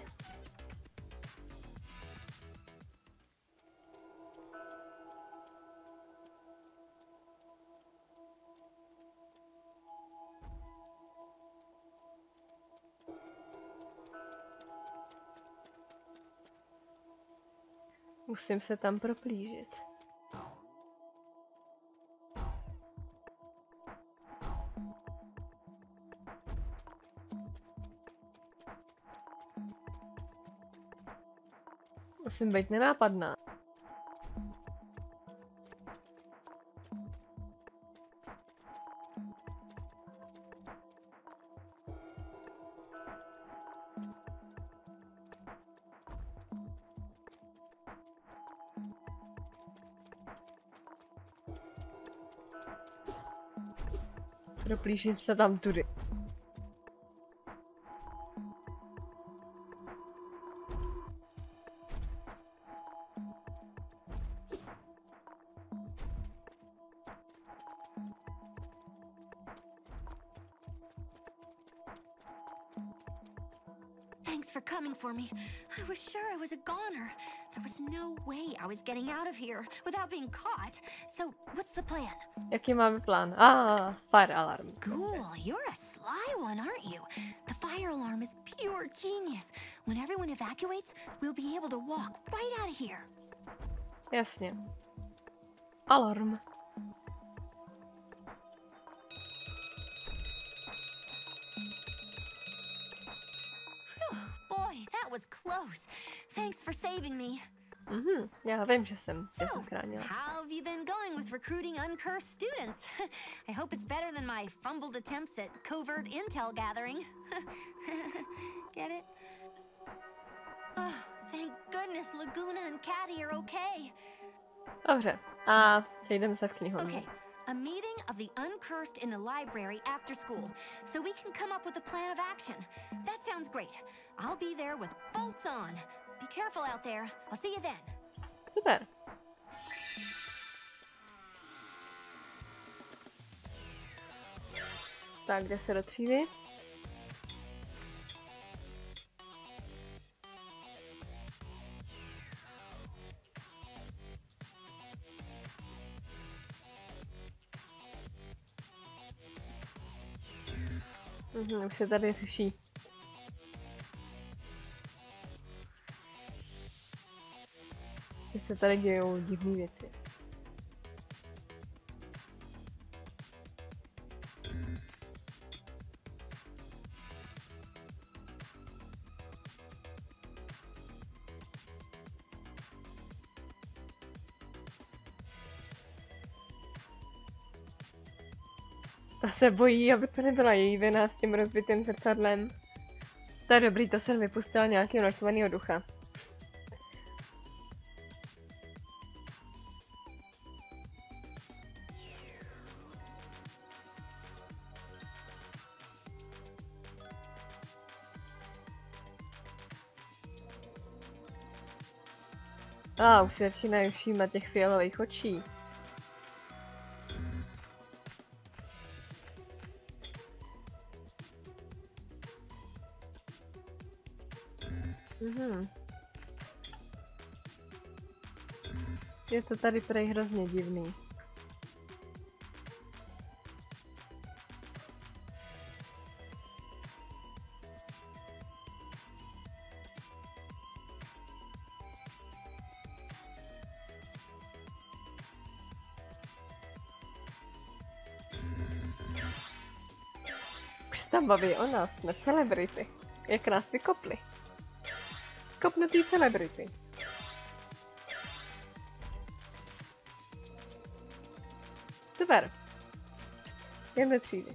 Musím se tam proplížit. Musím být nenápadná. Proplížím se tam tudy. Thanks for coming for me. I was sure I was a goner. There was no way I was getting out of here without being caught. So, what's the plan? Jaký máme plán? Fire alarm. Ghoul, you're a sly one, aren't you? The fire alarm is pure genius. When everyone evacuates, we'll be able to walk right out of here. Jasně. Alarm. Boy, that was close. Thanks for saving me. Já vím, že jsem tě So, zachránila. how have you been going with recruiting uncursed students? I hope it's better than my fumbled attempts at covert intel gathering. Get it? Oh, thank goodness Laguna and Caddy are okay. Dobře. A sejdeme se v knihovně. Okay, a meeting of the uncursed in the library after school, so we can come up with a plan of action. That sounds great. I'll be there with bolts on. Be careful out there. I'll see you then. Super. Tak, jde se do třídy. Už se tady řeší. Že se tady dějou divné věci. Ta se bojí, aby to nebyla její vina s tím rozbitým zrcadlem. To je dobrý, to jsem vypustila nějakého naštvaného ducha. Už se začínají všímat těch fialových očí. Je to tady prej hrozně divný. tam baví o nás, jsme celebrity. Jak nás vykopli. Kopnutý celebrity. Super. Jdeme do třídy.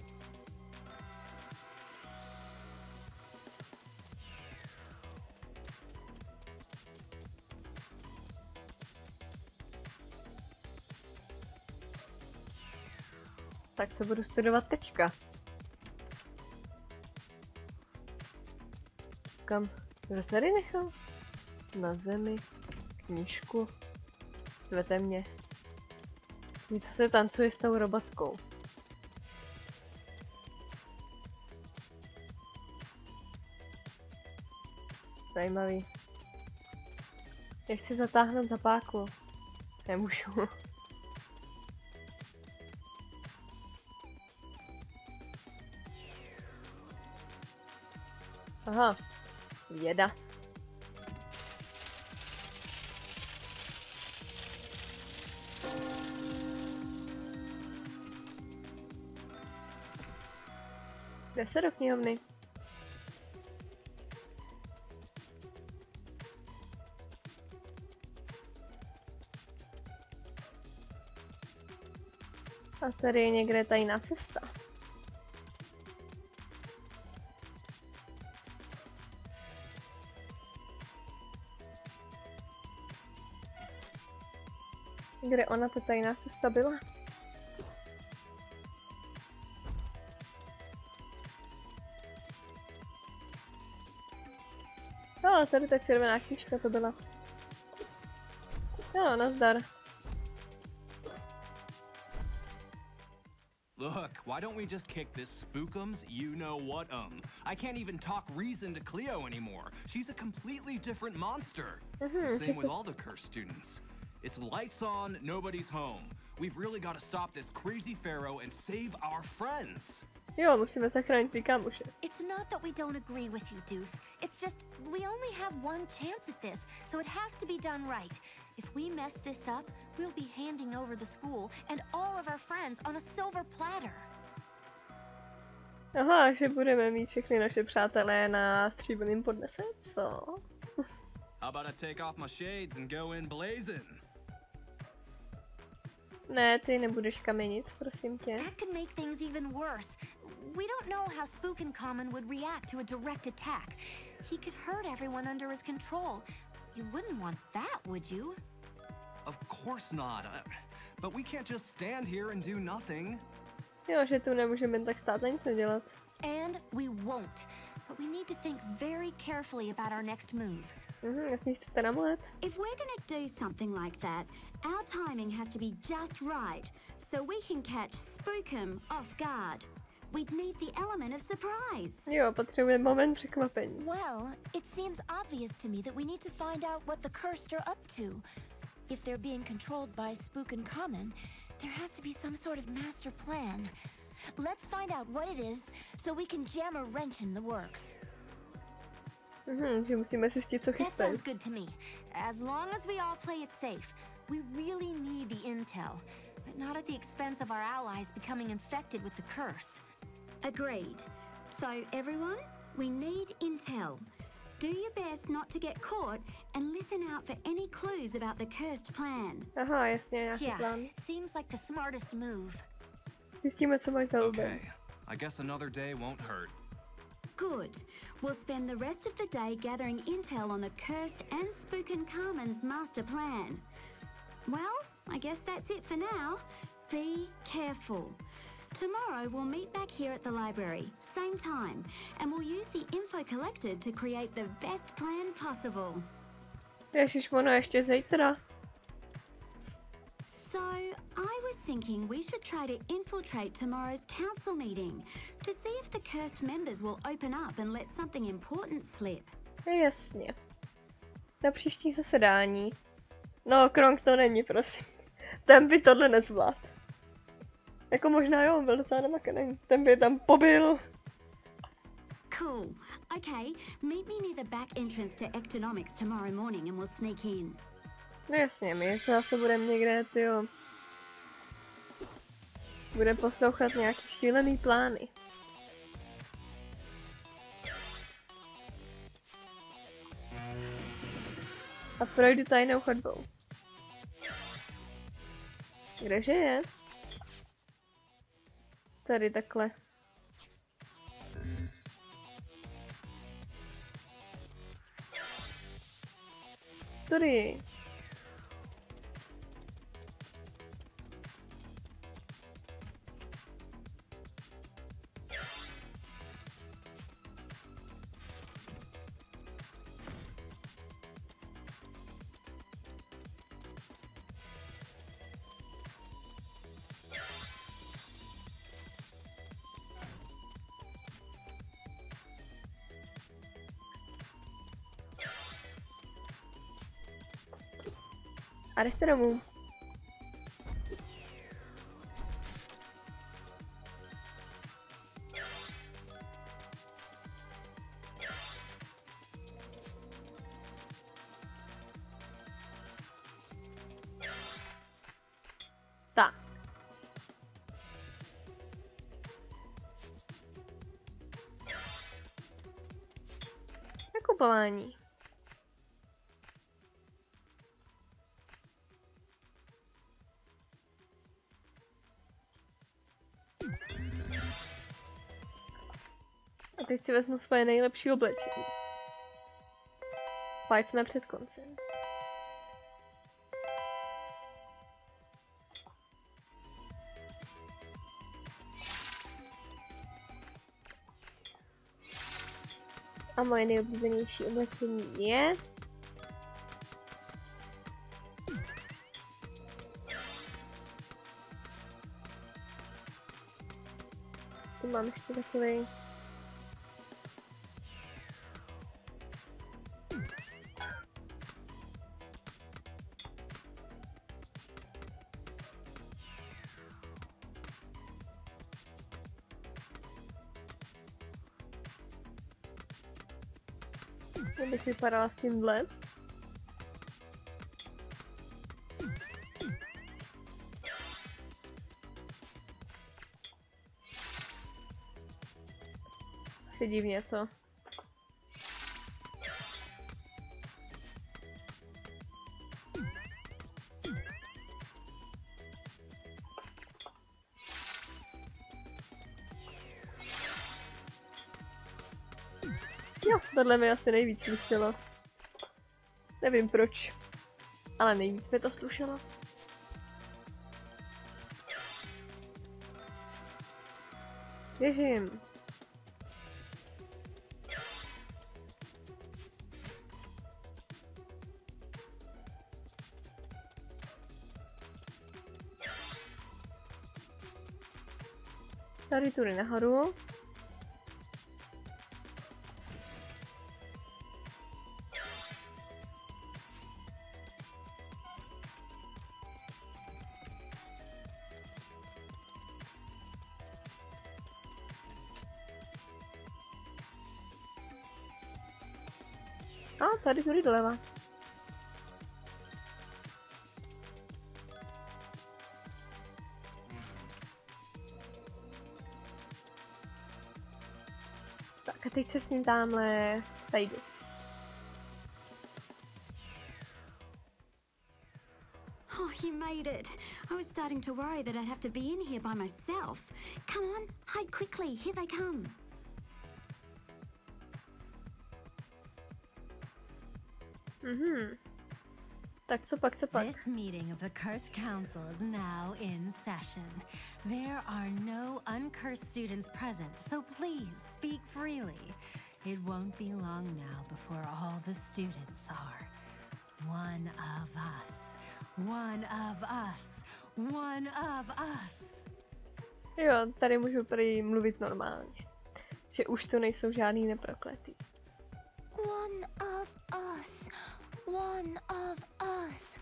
Tak to budu studovat teďka. Kam? Kdo tady nechal? Na zemi. Knížku. Zvete mě. Něco se tancuje s tou robotkou. Zajímavý. Jak si zatáhnout za páku? Nemůžu. Aha, věda. Jde se do knihovny. A tady je někde tajná cesta. Kde ona ta tajná cesta byla? No, tady ta červená knížka to byla. Jo, nazdar. Look, why don't we just kick this spookums you-know-what? I can't even talk reason to Cleo anymore. She's a completely different monster. The same with all the cursed students. It's lights on, nobody's home. We've really got to stop this crazy pharaoh and save our friends. Jo, musíme zachránit tvý kámoše. It's not that we don't agree with you, Deuce. It's just we only have one chance at this, so it has to be done right. If we mess this up, we'll be handing over the school and all of our friends on a silver platter. Aha, že budeme mít všechny naše přátelé na stříbrným podnese, co? How about I take off my shades and go in blazing? Ne, ty nebudeš kamenit, prosím tě. That could make things even worse. We don't know how Spookencommon would react to a direct attack. He could hurt everyone under his control. You wouldn't want that, would you? Of course not. But we can't just stand here and do nothing. Jo, že tu nemůžeme tak stát a nic nedělat. And we won't. But we need to think very carefully about our next move. Jasně chcete namulet. If we're gonna do something like that, our timing has to be just right, so we can catch Spookum off guard. We'd need the element of surprise. Jo, potřebujeme moment překvapení. Well, it seems obvious to me that we need to find out what the Cursed are up to. If they're being controlled by Spookencommon, there has to be some sort of master plan. Let's find out what it is, so we can jam a wrench in the works. Že musíme zjistit, co That chystají. sounds good to me. As long as we all play it safe, we really need the intel, but not at the expense of our allies becoming infected with the curse. Agreed. So everyone, we need intel. Do your best not to get caught and listen out for any clues about the cursed plan. Aha, jasně, nějaký Yeah, plán. it seems like the smartest move. Zjistíme, co mají za lubem. Okay, I guess another day won't hurt. Good. We'll spend the rest of the day gathering intel on the cursed and Spookencommon's master plan. Well, I guess that's it for now. Be careful. Tomorrow we'll meet back here at the library, same time, and we'll use the info collected to create the best plan possible. Ježišmono, ještě zítra. So, I was thinking we should try to infiltrate tomorrow's council meeting to see if the cursed members will open up and let something important slip. Jasně. Na příští zasedání. No, Kronk to není, prosím. Ten by tohle nezvládl. Jako možná jo, byl docela namakaný. Ten by je tam pobil. Cool. Okay, meet me near the back entrance to Ectonomics tomorrow morning and we'll sneak in. No jasně, my zase budeme někde, tyjo. Budeme poslouchat nějaký šílený plány. A projdu tajnou chodbou. Kdeže je? Tady takhle. Tady. A jdeš se domů. Tak. Nakupování. A teď si vezmu svoje nejlepší oblečení. Pojď jsme před koncem. A moje nejoblíbenější oblečení je... Tu mám ještě takový. Jak bych vypadala s tímhle. Se divně, co? Jo, tohle mi asi nejvíc slušelo. Nevím proč, ale nejvíc mi to slušelo. Běžím. Tady tudy nahoru. A tady tudy doleva. Tak a teď se s ním tamhle sejdu. Oh, you made it. I was starting to worry that I'd have to be in here by myself. Come on, hide quickly. Here they come. Tak co pak, co pak? This meeting of the Cursed Council is now in session. There are no uncursed students present, so please speak freely. It won't be long now before all the students are. One of us. One of us. One of us. Jo, tady můžu prý mluvit normálně. Že už to nejsou žádný neprokletý. One of us. One of us.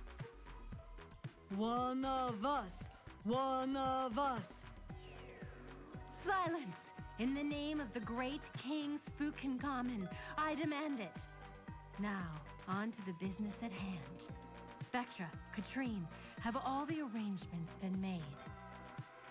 One of us. One of us. Silence! In the name of the great King Spookencommon, I demand it. Now, on to the business at hand. Spectra, Katrine, have all the arrangements been made?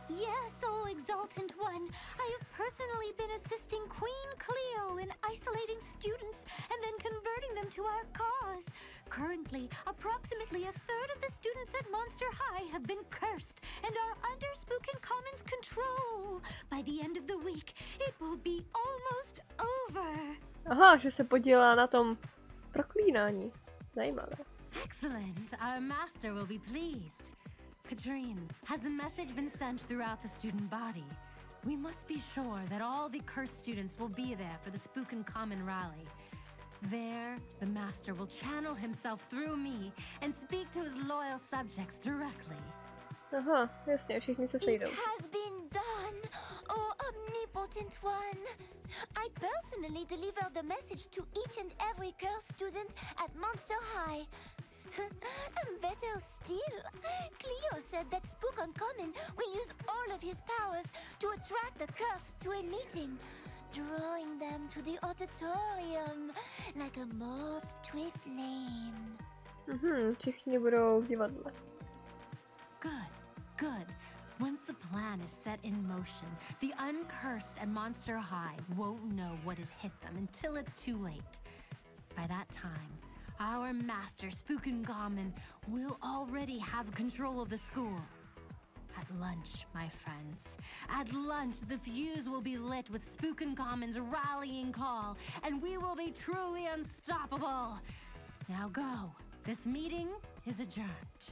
Yes, oh exultant one. I have personally been assisting Queen Cleo in isolating students and then converting them to our cause. Currently, approximately a third of the students at Monster High have been cursed and are under Spook and Common's control. By the end of the week, it will be almost over. Aha, že se podílá na tom proklínání. Zajímavé. Excellent. Our master will be pleased. Katrine, has a message been sent throughout the student body? We must be sure that all the cursed students will be there for the Spook and Common rally. There, the master will channel himself through me and speak to his loyal subjects directly. Aha, jasně, všichni se sejdou. It has been done, oh omnipotent one. I personally delivered the message to each and every cursed student at Monster High. Better still, Cleo said that Spook Uncommon will use all of his powers to attract the cursed to a meeting, drawing them to the auditorium like a moth to a flame. Všichni budou v divadle. Good, good. Once the plan is set in motion, the uncursed at Monster High won't know what has hit them until it's too late. By that time, our master, Spook and Common, will already have control of the school. At lunch, my friends, at lunch, the fuse will be lit with Spook and Common's rallying call, and we will be truly unstoppable. Now go. This meeting is adjourned.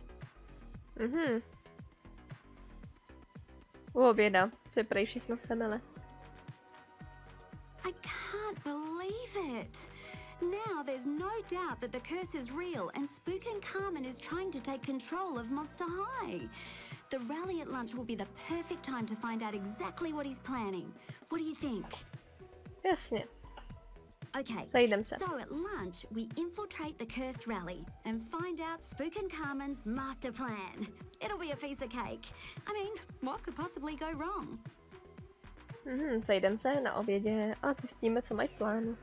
U oběda se prej všechno v Semele. I can't believe it. Now there's no doubt that the curse is real and Spook and Carmen is trying to take control of Monster High. The rally at lunch will be the perfect time to find out exactly what he's planning. What do you think? Jasně. Okay, Sejdem se. so at lunch we infiltrate the cursed rally and find out Spook and Carmen's master plan. It'll be a piece of cake. I mean, what could possibly go wrong? Sejdem se na obědě a zjistíme, co mají v plánu.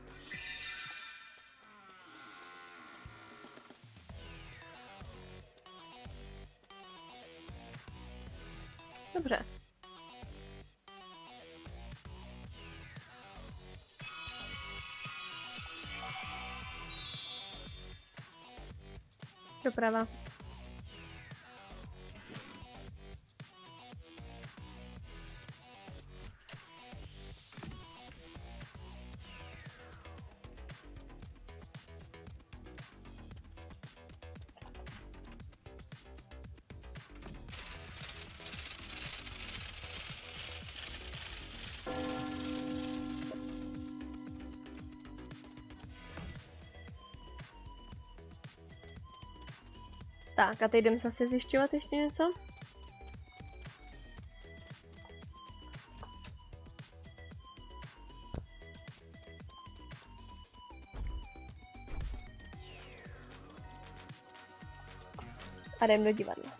Dobře. Doprava. Tak a teď jdeme zase zjišťovat ještě něco. A jdeme do divadla.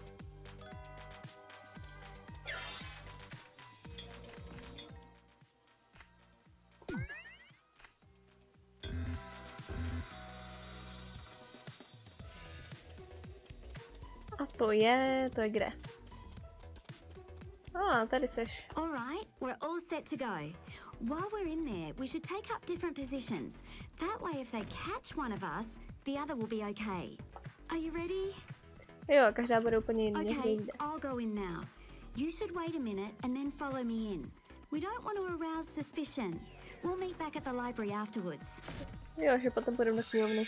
A to je kde? Tady seš. All right, we're all set to go. While we're in there, we should take up different positions. That way, if they catch one of us, the other will be okay. Are you ready? Jo, každá bude úplně jiný, než Okay, jinde. I'll go in now. You should wait a minute and then follow me in. We don't want to arouse suspicion. We'll meet back at the library afterwards. Jo, že potom půjdeme do knihovny.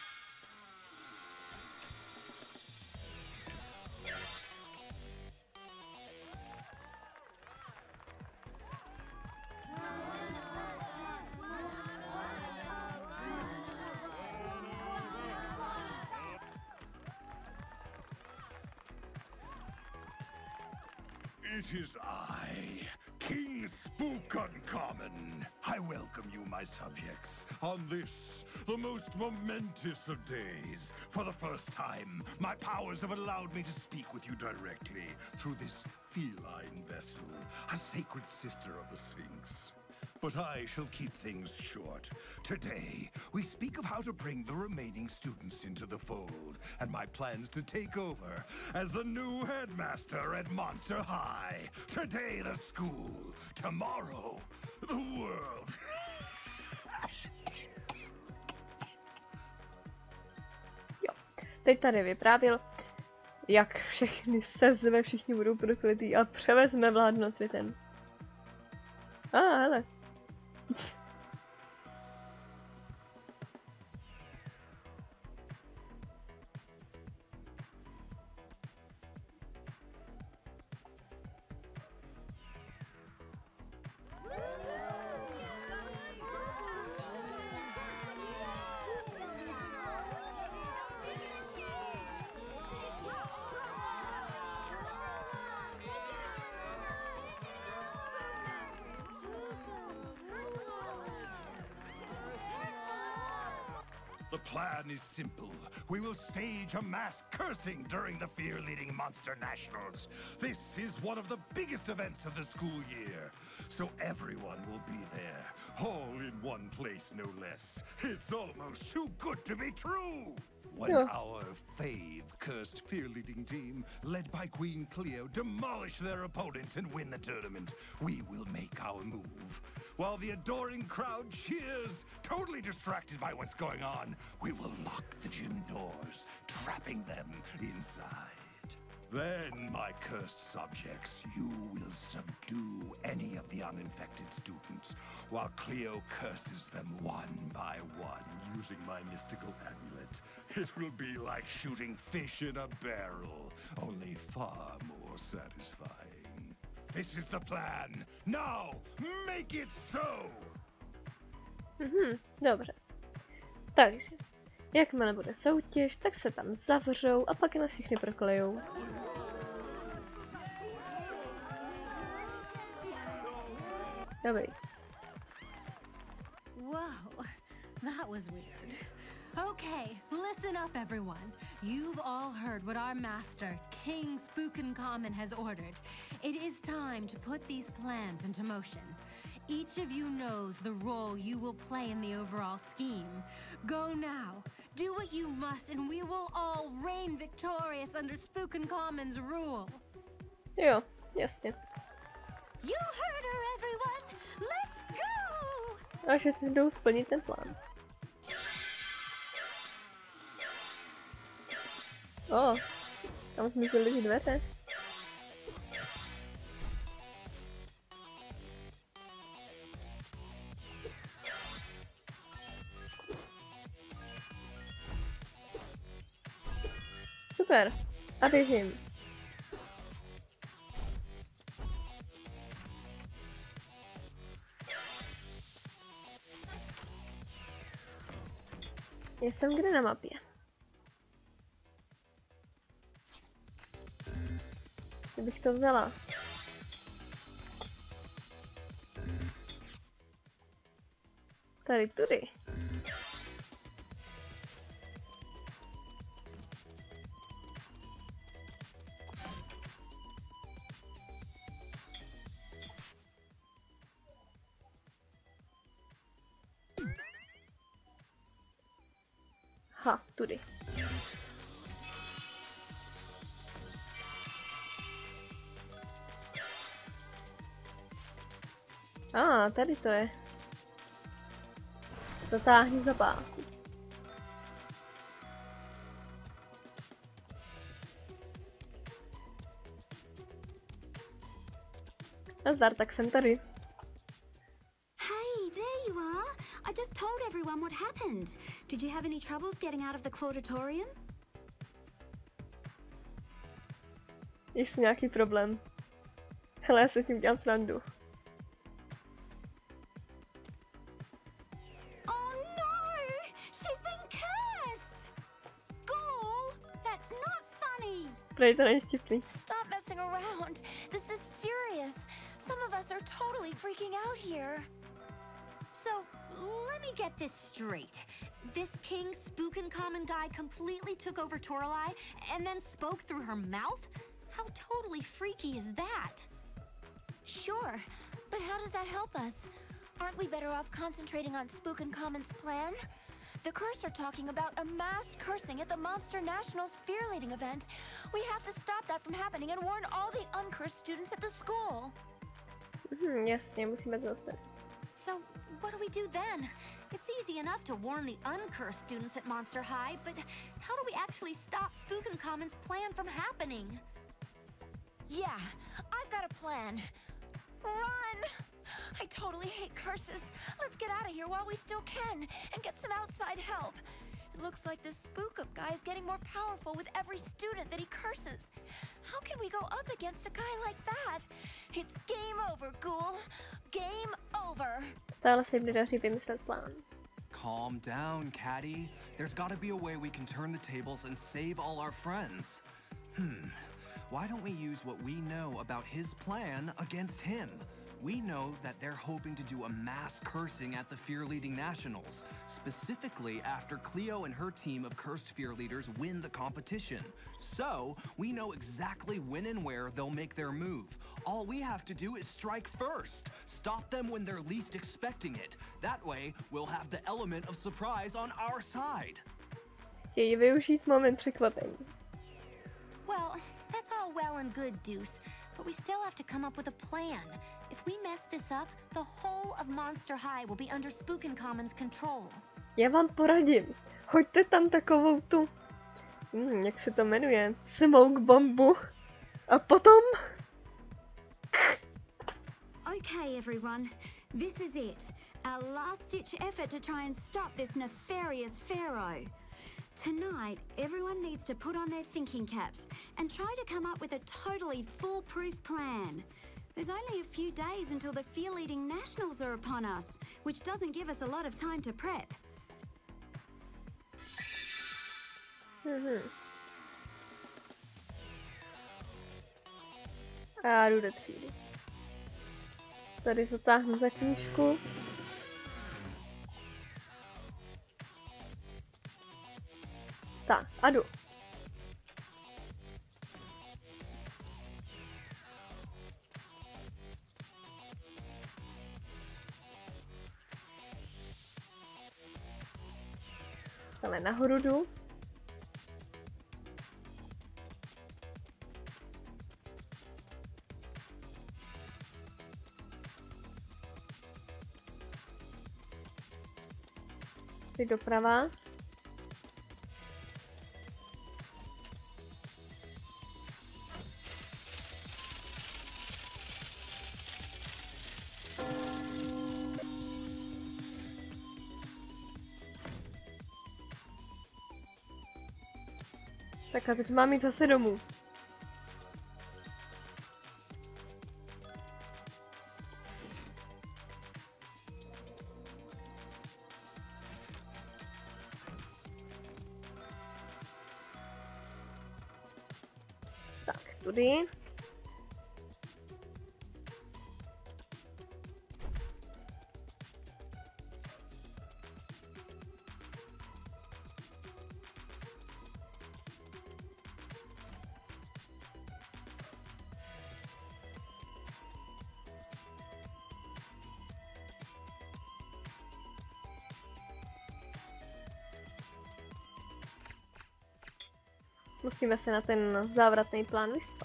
It is I, King Spook Uncommon. I welcome you, my subjects, on this, the most momentous of days. For the first time, my powers have allowed me to speak with you directly through this feline vessel, a sacred sister of the Sphinx. But I shall keep things short. Today, we speak of how to bring the remaining students into the fold, and my plans to take over as the new headmaster at Monster High. Today, the school. Tomorrow, the world. Jo, teď tady vyprávěl, jak všechny sezve, všichni budou prokletí a převezme vládu nad světem. Hele. The plan is simple. We will stage a mass cursing during the Fear-Leading Monster Nationals. This is one of the biggest events of the school year, so everyone will be there, all in one place, no less. It's almost too good to be true! When our fave cursed Fear-Leading team, led by Queen Cleo, demolish their opponents and win the tournament, we will make our move. While the adoring crowd cheers, totally distracted by what's going on, we will lock the gym doors, trapping them inside. Then, my cursed subjects, you will subdue any of the uninfected students, while Cleo curses them one by one using my mystical amulet. It will be like shooting fish in a barrel, only far more satisfying. This is the plan. Now, make it so! Dobře. Takže, jakmile bude soutěž, tak se tam zavřou a pak je na všechny proklejou. Dobrý. Whoa, that was weird. Okay, listen up, everyone. You've all heard what our master, King Spookencommon, has ordered. It is time to put these plans into motion. Each of you knows the role you will play in the overall scheme. Go now, do what you must, and we will all reign victorious under Spookencommon's rule. Jo, jasně. You heard her, everyone! Let's go! A že ty jdou splnit ten plán. Tam zmizely ty dveře. Super. A běžím. Jsem kde na mapě? Kdybych to vzala. Tady tudy. Ha, tudy. Tady to je. Zatáhni za páku. Nazdar, tak jsem tady. Hey, there you are. I just told everyone what happened. Did you have any troubles getting out of the Clauditorium? Jestli nějaký problém. Hele, já si s tím dělám srandu. Oh no! She's been cursed! Ghoul, that's not funny! Prej to není vtipný. Stop messing around. This is serious. Some of us are totally freaking out here. So, let me get this straight. This King Spookencommon guy completely took over Toralei and then spoke through her mouth? How totally freaky is that? Sure, but how does that help us? Aren't we better off concentrating on Spookin' Common's plan? The Curse are talking about a mass cursing at the Monster Nationals Fear Leading event. We have to stop that from happening and warn all the uncursed students at the school. Jasně, musíme to zastavit. So, what do we do then? It's easy enough to warn the uncursed students at Monster High, but how do we actually stop Spookin' Common's plan from happening? Yeah, I've got a plan. Run! I totally hate curses. Let's get out of here while we still can and get some outside help. It looks like this Spookup guy is getting more powerful with every student that he curses. How can we go up against a guy like that? It's game over, Ghoul. Game over. Stále se jim nedaří vymyslet plán. Calm down, Caddy. There's gotta be a way we can turn the tables and save all our friends. Why don't we use what we know about his plan against him? We know that they're hoping to do a mass cursing at the Fear Leading Nationals, specifically after Cleo and her team of cursed fear leaders win the competition. So, we know exactly when and where they'll make their move. All we have to do is strike first. Stop them when they're least expecting it. That way, we'll have the element of surprise on our side. Chtějí využít moment překvapení. Well, that's all well and good, Deuce, but we still have to come up with a plan. If we mess this up, the whole of Monster High will be under Spookin' Common's control. Já vám poradím. Hoďte tam takovou tu... jak se to jmenuje? Smoke bombu. A potom... Okay, everyone. This is it. Our last-ditch effort to try and stop this nefarious pharaoh. Tonight, everyone needs to put on their thinking caps and try to come up with a totally foolproof plan. There's only a few days until the Fear Leading Nationals are upon us, which doesn't give us a lot of time to prep. A já jdu do třídy. Tady zatáhnu za knížku. Tak, a jdu. Ale nahoru jdu. Teď doprava. Tak a teď mám jít zase domů. Tak, tudy. Musíme se na ten závratný plán vyspat.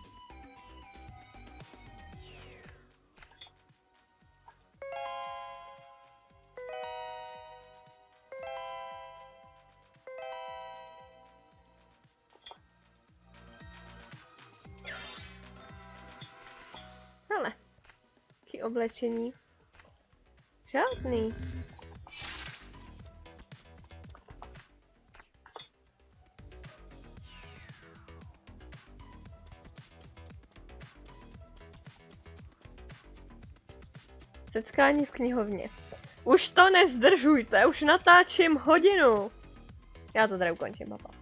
Hele, jaký oblečení? Žádný. Setkání v knihovně. Už to nezdržujte, už natáčím hodinu. Já to tady ukončím, papa.